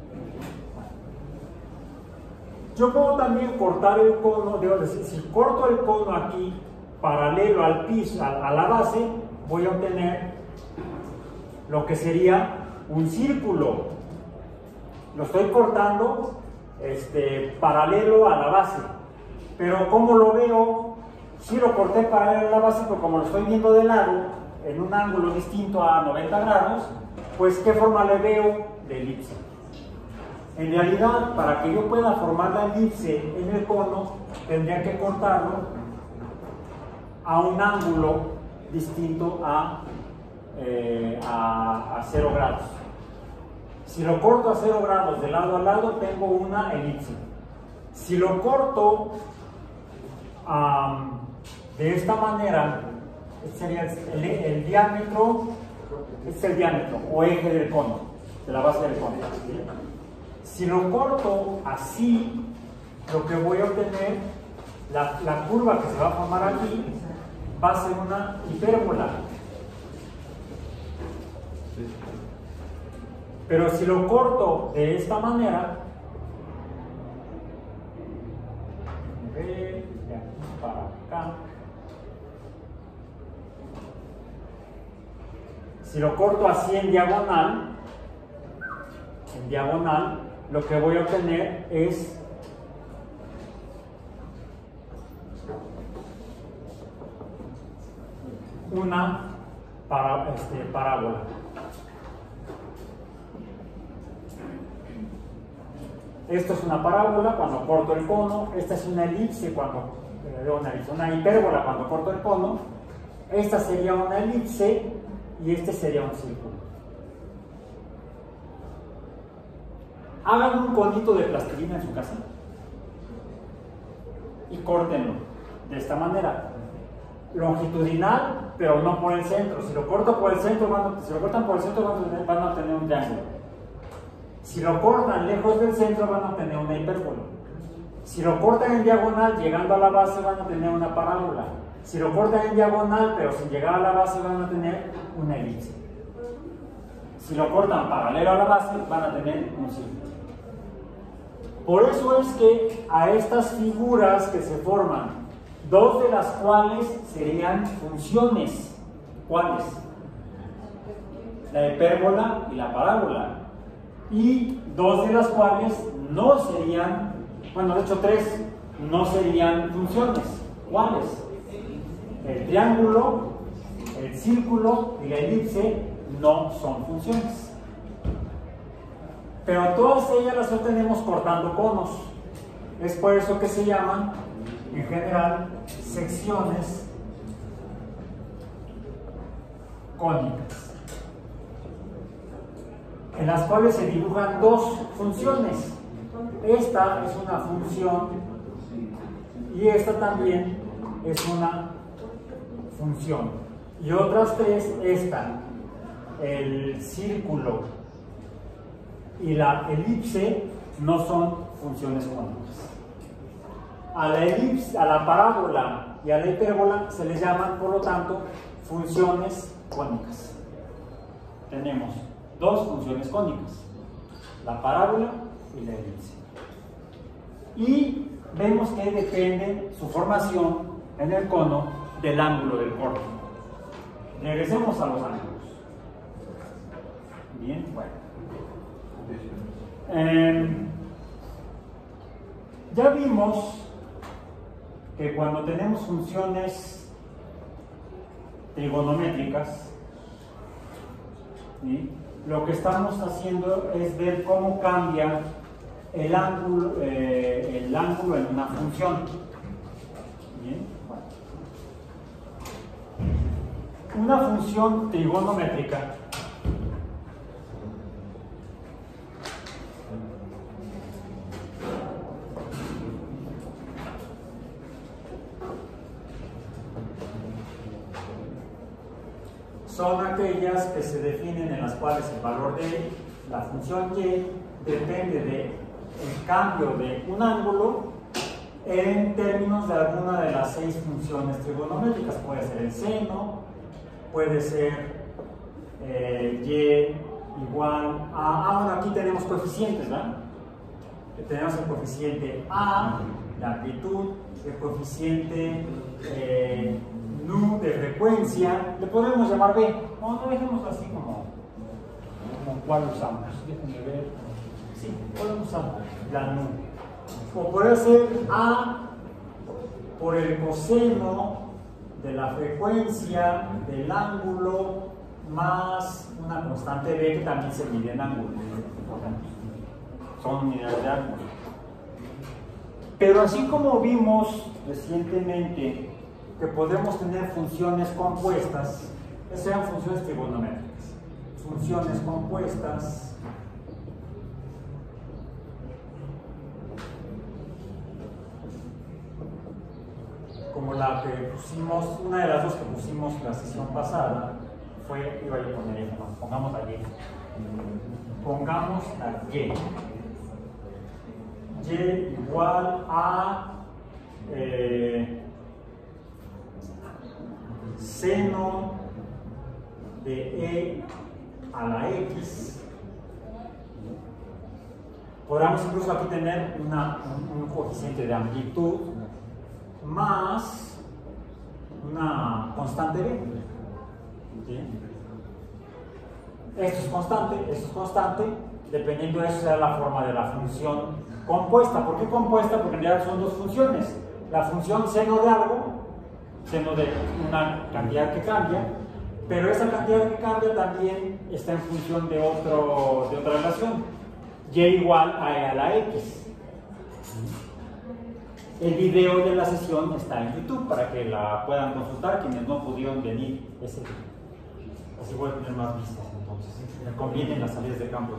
Yo puedo también cortar el cono, si corto el cono aquí paralelo al piso, a la base, voy a obtener lo que sería un círculo. Lo estoy cortando paralelo a la base, pero como lo veo, si lo corté paralelo a la base, pero como lo estoy viendo de lado, en un ángulo distinto a 90 grados, pues ¿qué forma le veo? De elipse. En realidad, para que yo pueda formar la elipse en el cono, tendría que cortarlo a un ángulo distinto a 0 grados. Si lo corto a 0 grados de lado a lado, tengo una elipse. Si lo corto de esta manera, sería el diámetro Este es el diámetro o eje del cono, de la base del cono. Si lo corto así, lo que voy a obtener, la curva que se va a formar aquí, va a ser una hipérbola. Pero si lo corto de esta manera, de aquí para acá, si lo corto así en diagonal, lo que voy a obtener es una parábola. Esto es una parábola cuando corto el cono, esta es una elipse una hipérbola cuando corto el cono, esta sería una elipse y este sería un círculo. Hagan un conito de plastilina en su casa y córtenlo de esta manera, longitudinal, pero no por el centro. Si lo corto por el centro, si lo cortan por el centro van a tener un triángulo. Si lo cortan lejos del centro van a tener una hipérbola. Si lo cortan en diagonal llegando a la base van a tener una parábola. Si lo cortan en diagonal pero sin llegar a la base van a tener una elipse. Si lo cortan paralelo a la base van a tener un círculo. Por eso es que a estas figuras que se forman, dos de las cuales serían funciones, ¿cuáles? La hipérbola y la parábola. Y dos de las cuales no serían, bueno, de hecho tres, no serían funciones. ¿Cuáles? El triángulo, el círculo y la elipse no son funciones. Pero todas ellas las obtenemos cortando conos. Es por eso que se llaman, en general, secciones cónicas, en las cuales se dibujan dos funciones. Esta es una función y esta también es una función. Y otras tres, esta, el círculo y la elipse, no son funciones cónicas. A la elipse, a la parábola y a la hipérbola se les llaman, por lo tanto, funciones cónicas. Tenemos dos funciones cónicas, la parábola y la elipse. Y vemos que depende su formación en el cono del ángulo del corte. Regresemos a los ángulos. Bien, bueno. Ya vimos que cuando tenemos funciones trigonométricas, ¿sí?, lo que estamos haciendo es ver cómo cambia el ángulo en una función. Bien, bueno. Una función trigonométrica son aquellas que se definen en las cuales el valor de la función y depende del cambio de un ángulo en términos de alguna de las 6 funciones trigonométricas. Puede ser el seno, puede ser y igual a... bueno, aquí tenemos coeficientes, ¿verdad? Tenemos el coeficiente a, la amplitud, el coeficiente nu de frecuencia, le podemos llamar b. No dejemos así como cuál usamos. Déjenme ver. Sí, podemos usar la nu. O puede ser a por el coseno de la frecuencia del ángulo más una constante b que también se mide en ángulo. Son unidades de ángulo. Pero así como vimos recientemente que podemos tener funciones compuestas, esas sean funciones trigonométricas, funciones compuestas como la que pusimos, una de las dos que pusimos la sesión pasada, iba yo a poner F, no, pongamos la Y. Pongamos la Y. Y igual a seno de E a la X. Podríamos incluso aquí tener un coeficiente de amplitud más una constante B. ¿Sí? Esto es constante, dependiendo de eso será la forma de la función compuesta. ¿Por qué compuesta? Porque en realidad son dos funciones. La función seno de algo, seno de una cantidad que cambia, pero esa cantidad que cambia también está en función de otra relación. Y igual a E a la X. El video de la sesión está en YouTube para que la puedan consultar quienes no pudieron venir ese día. Así voy a tener más vistas entonces. Me convienen las salidas de campo.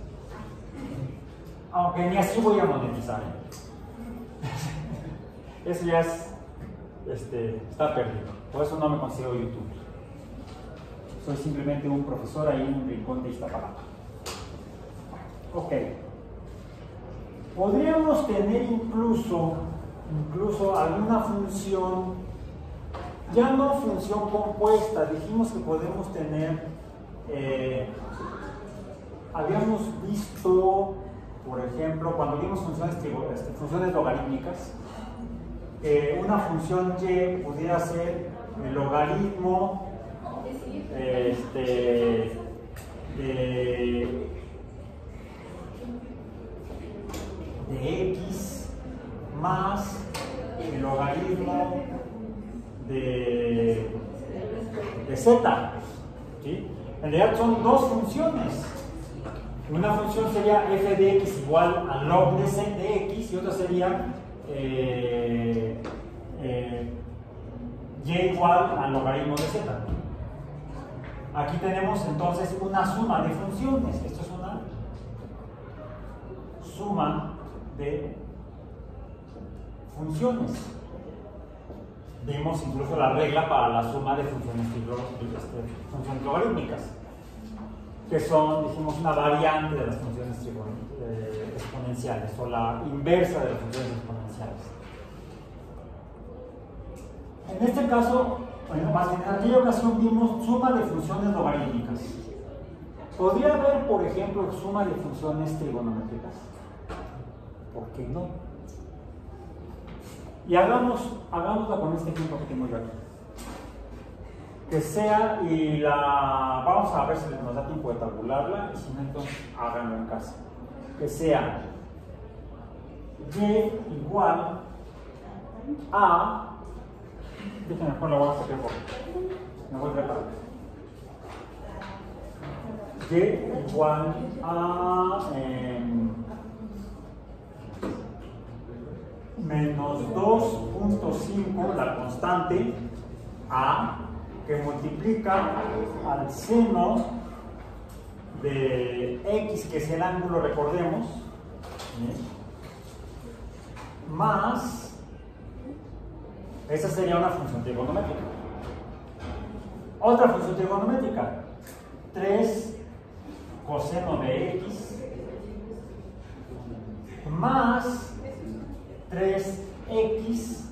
Aunque ni así voy a monetizar. Eso ya está perdido. Por eso no me considero YouTube. Soy simplemente un profesor ahí en un rincón de Iztapalapa. Ok. Podríamos tener incluso alguna función, ya no función compuesta, dijimos que podemos tener, habíamos visto, por ejemplo, cuando vimos funciones logarítmicas, una función y pudiera ser el logaritmo de x más el logaritmo de z. ¿Sí? En realidad son dos funciones. Una función sería f de x igual al log de x y otra sería y igual al logaritmo de z. Aquí tenemos entonces una suma de funciones. Esto es una suma de funciones. Vimos incluso la regla para la suma de funciones logarítmicas, que son, dijimos, una variante de las funciones exponenciales o la inversa de las funciones exponenciales. En este caso, bueno, más bien en aquella ocasión vimos suma de funciones logarítmicas. ¿Podría haber, por ejemplo, suma de funciones trigonométricas? ¿Por qué no? Y hagámosla con este ejemplo que tengo yo aquí. Que sea, vamos a ver si nos da tiempo de tabularla, y si no, entonces háganlo en casa. Que sea y igual a, déjenme poner la voy a copiar por, me voy a preparar. Y igual a menos 2.5, la constante a, que multiplica al seno de x, que es el ángulo, recordemos, más, esa sería una función trigonométrica. Otra función trigonométrica, 3 coseno de x más 3x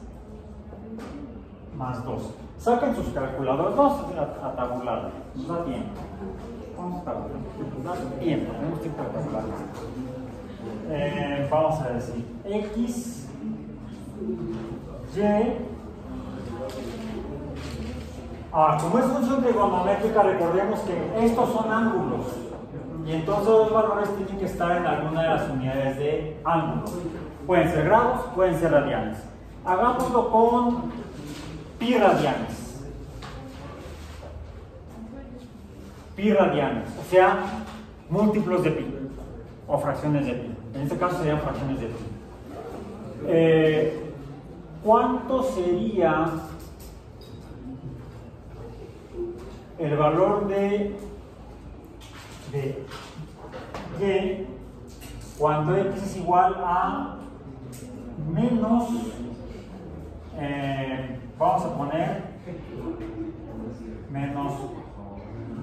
más 2. Saquen sus calculadoras, vamos a tabular, nos da tiempo. Vamos a tabular, nos da tiempo, tenemos tiempo de tabular. Vamos a decir x, y, como es función trigonométrica, recordemos que estos son ángulos, y entonces los valores tienen que estar en alguna de las unidades de ángulo. Pueden ser grados, pueden ser radianes. Hagámoslo con pi radianes. Pi radianes, o sea, múltiplos de pi, o fracciones de pi. En este caso serían fracciones de pi. ¿Cuánto sería el valor de y cuando x es igual a menos, vamos a poner menos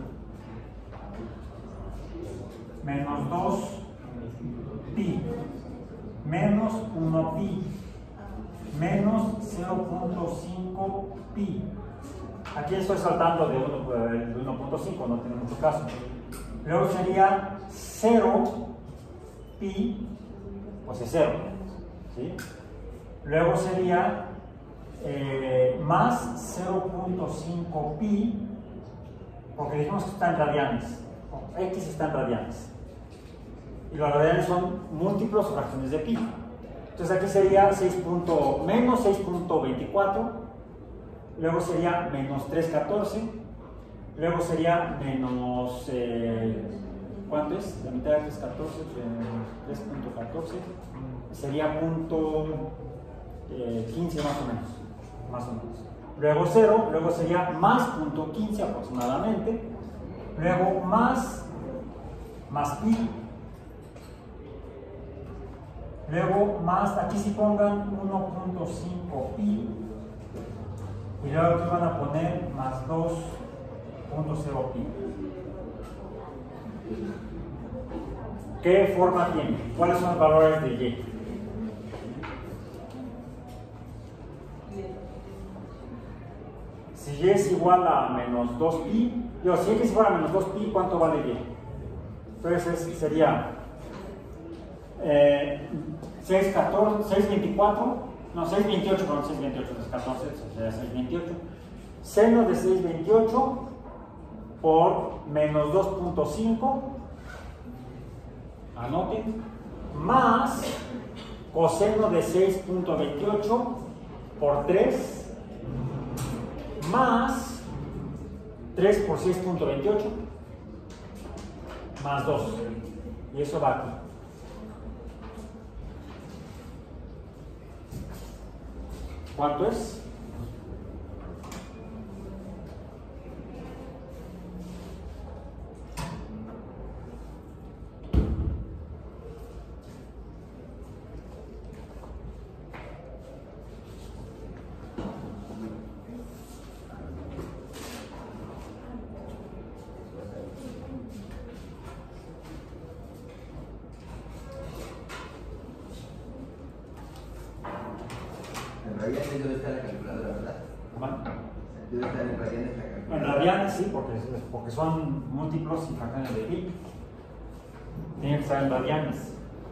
menos 2 pi menos 1 pi menos 0.5 pi. Aquí estoy saltando de 1.5, no tiene mucho caso. Luego sería 0 pi, pues es 0, ¿sí? Luego sería más 0.5 pi, porque dijimos que está en radianes, x está en radianes, y los radianes son múltiplos o fracciones de pi. Entonces aquí sería menos 6.24, luego sería menos 3.14, luego sería menos, ¿cuánto es? La mitad de 3.14, 3.14, sería punto 15 más o menos. Luego 0, luego sería más punto 15 aproximadamente, luego más pi, luego más, aquí sí pongan 1.5 pi, y luego aquí van a poner más 2.0 pi. ¿Qué forma tiene? ¿Cuáles son los valores de y? Si y es igual a menos 2 pi, si x es igual a menos 2 pi, ¿cuánto vale y? Entonces sería 6.24, no, 6.28, perdón, 6.28 es 14, sería 6.28. Seno de 6.28 por menos 2.5, anoten, más coseno de 6.28 por 3, más 3 por 6.28, más 2, y eso va aquí. ¿Cuánto es? Debe estar la calculadora, ¿verdad? ¿Cómo? Debe estar en radianes la calculadora. En radianes sí, porque son múltiplos y fracciones de pi. Tiene que estar en radianes.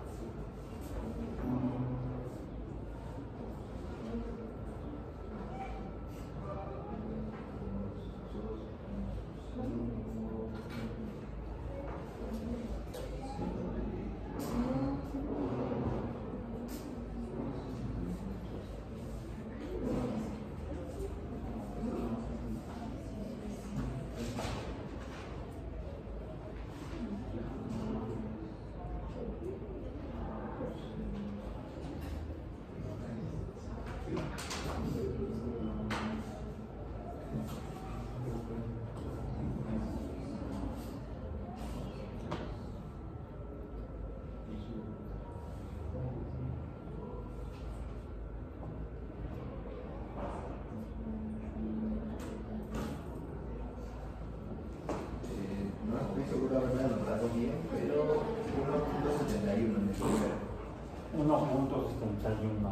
No estoy seguro de haberme anotado bien, pero 1.71 me suena. 1.71.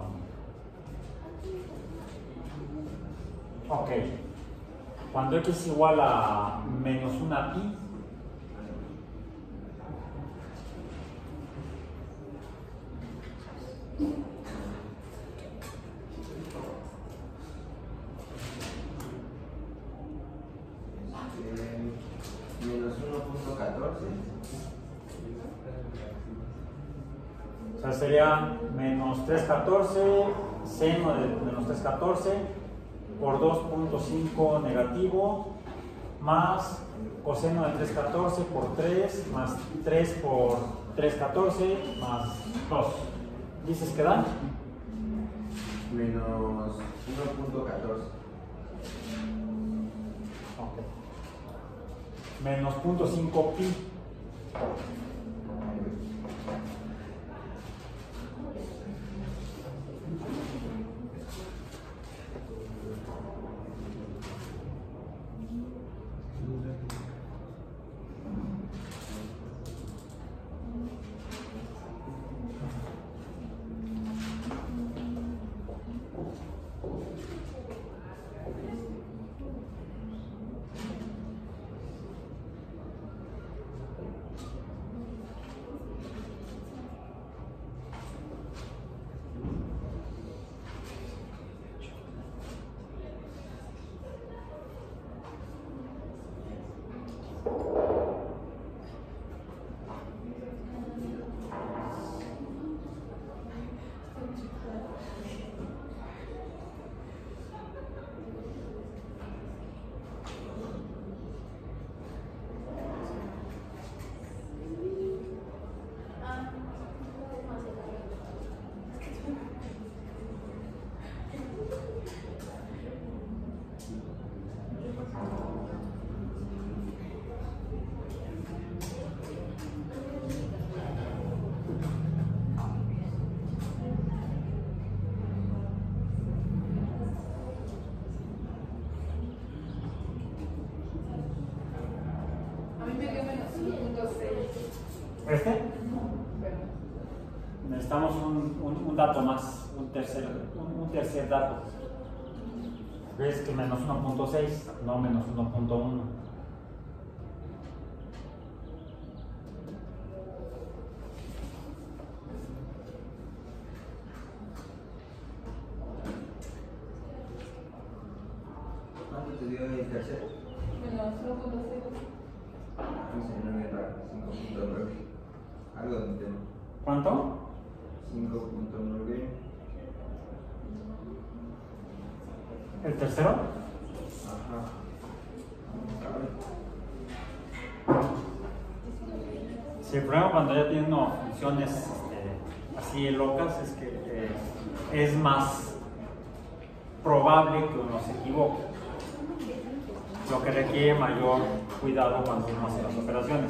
Ok. Cuando x es igual a menos 1 pi, Menos 1.14. o sea, sería menos 3.14, seno de menos 3.14 por 2.5 negativo, más coseno de 3.14 por 3, más 3 por 3.14, más 2. ¿Dices que da? Menos 1.14. Ok. Menos 0.5 pi. ¿Este? Necesitamos un dato más, un tercer dato. ¿Ves que menos 1.6, no menos 1.1? ¿Cuánto te dio el tercero? Menos 1.0. No es raro, 5.9. Algo de tema. ¿Cuánto? 5.9. ¿El tercero? Ajá. Sí, el problema cuando ya tienen funciones así locas es que es más probable que uno se equivoque, lo que requiere mayor cuidado cuando uno hace las operaciones.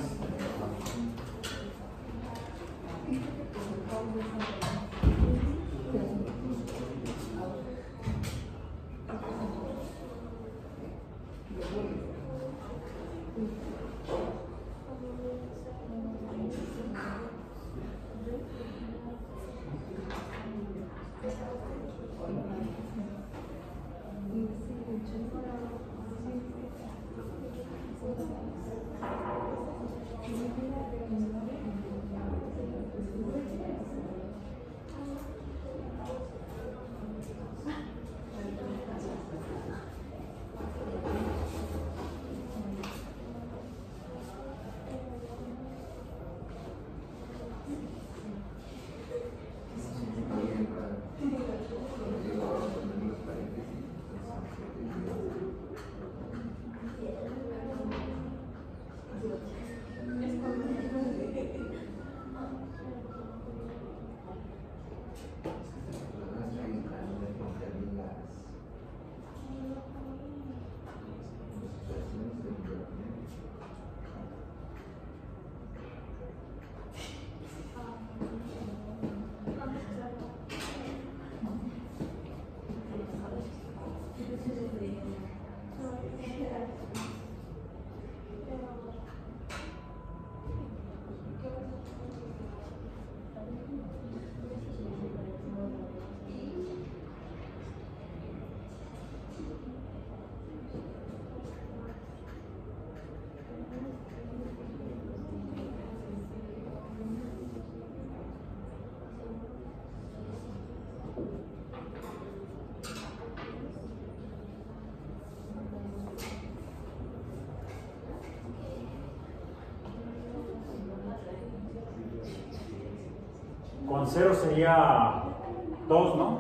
Con 0 sería 2, ¿no?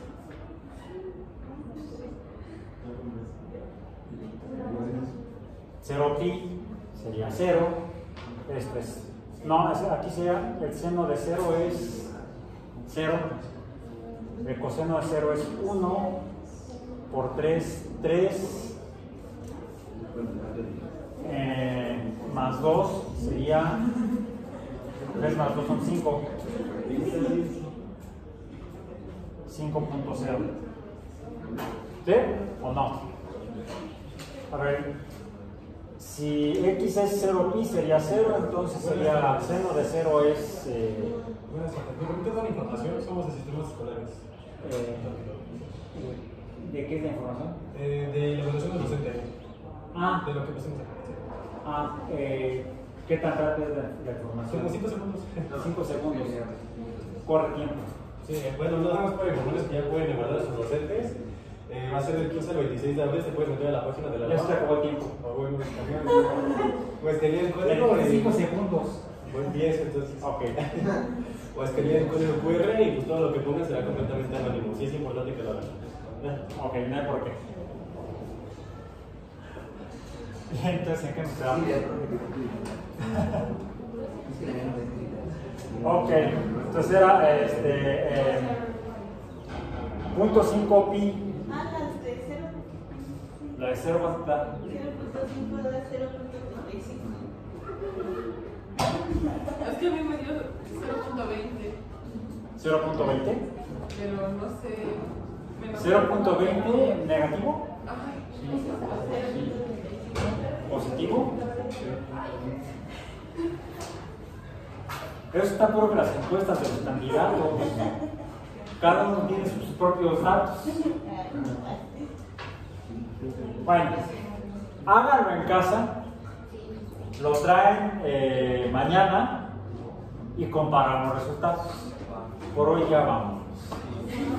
Cero pi sería 0. Esto es. No, aquí sería el seno de 0 es 0. El coseno de 0 es 1 por 3, 3. Más 2 sería 3 más 2 son 5. 5.0. ¿Sí o no? A ver, si x es 0 pi sería 0, entonces sería el seno de 0 es. ¿Me permites dar información? Somos de sistemas escolares. ¿De qué es la información? De la evaluación del docente. De lo que pasamos acá. ¿Qué tan rápido es la información? Como 5 segundos. 5 segundos. Corre tiempo. Sí, bueno, nada más para informarles que ya pueden evaluar a sus docentes. Va a ser del 15 al 26 de abril, se pueden meter a la página de la Ya se acabó el tiempo. bueno, pues quería el código. 5 segundos. Buen 10, entonces. Ok. Pues quería el código QR y pues todo lo que pongan será completamente anónimo. Sí es importante que lo hagan. Ok, no hay por qué. Entonces, ¿en qué nos quedamos? Ok, entonces era 0.5 pi. Las de 0. La de 0 va a estar 0.5 da 0.35. Es que a mí me dio 0.20. 0.20. Pero no sé. 0.20 negativo. Ay, Positivo. Eso está puro que las encuestas de los candidatos. Cada uno tiene sus propios datos. Bueno, háganlo en casa, lo traen mañana y comparan los resultados. Por hoy ya vamos.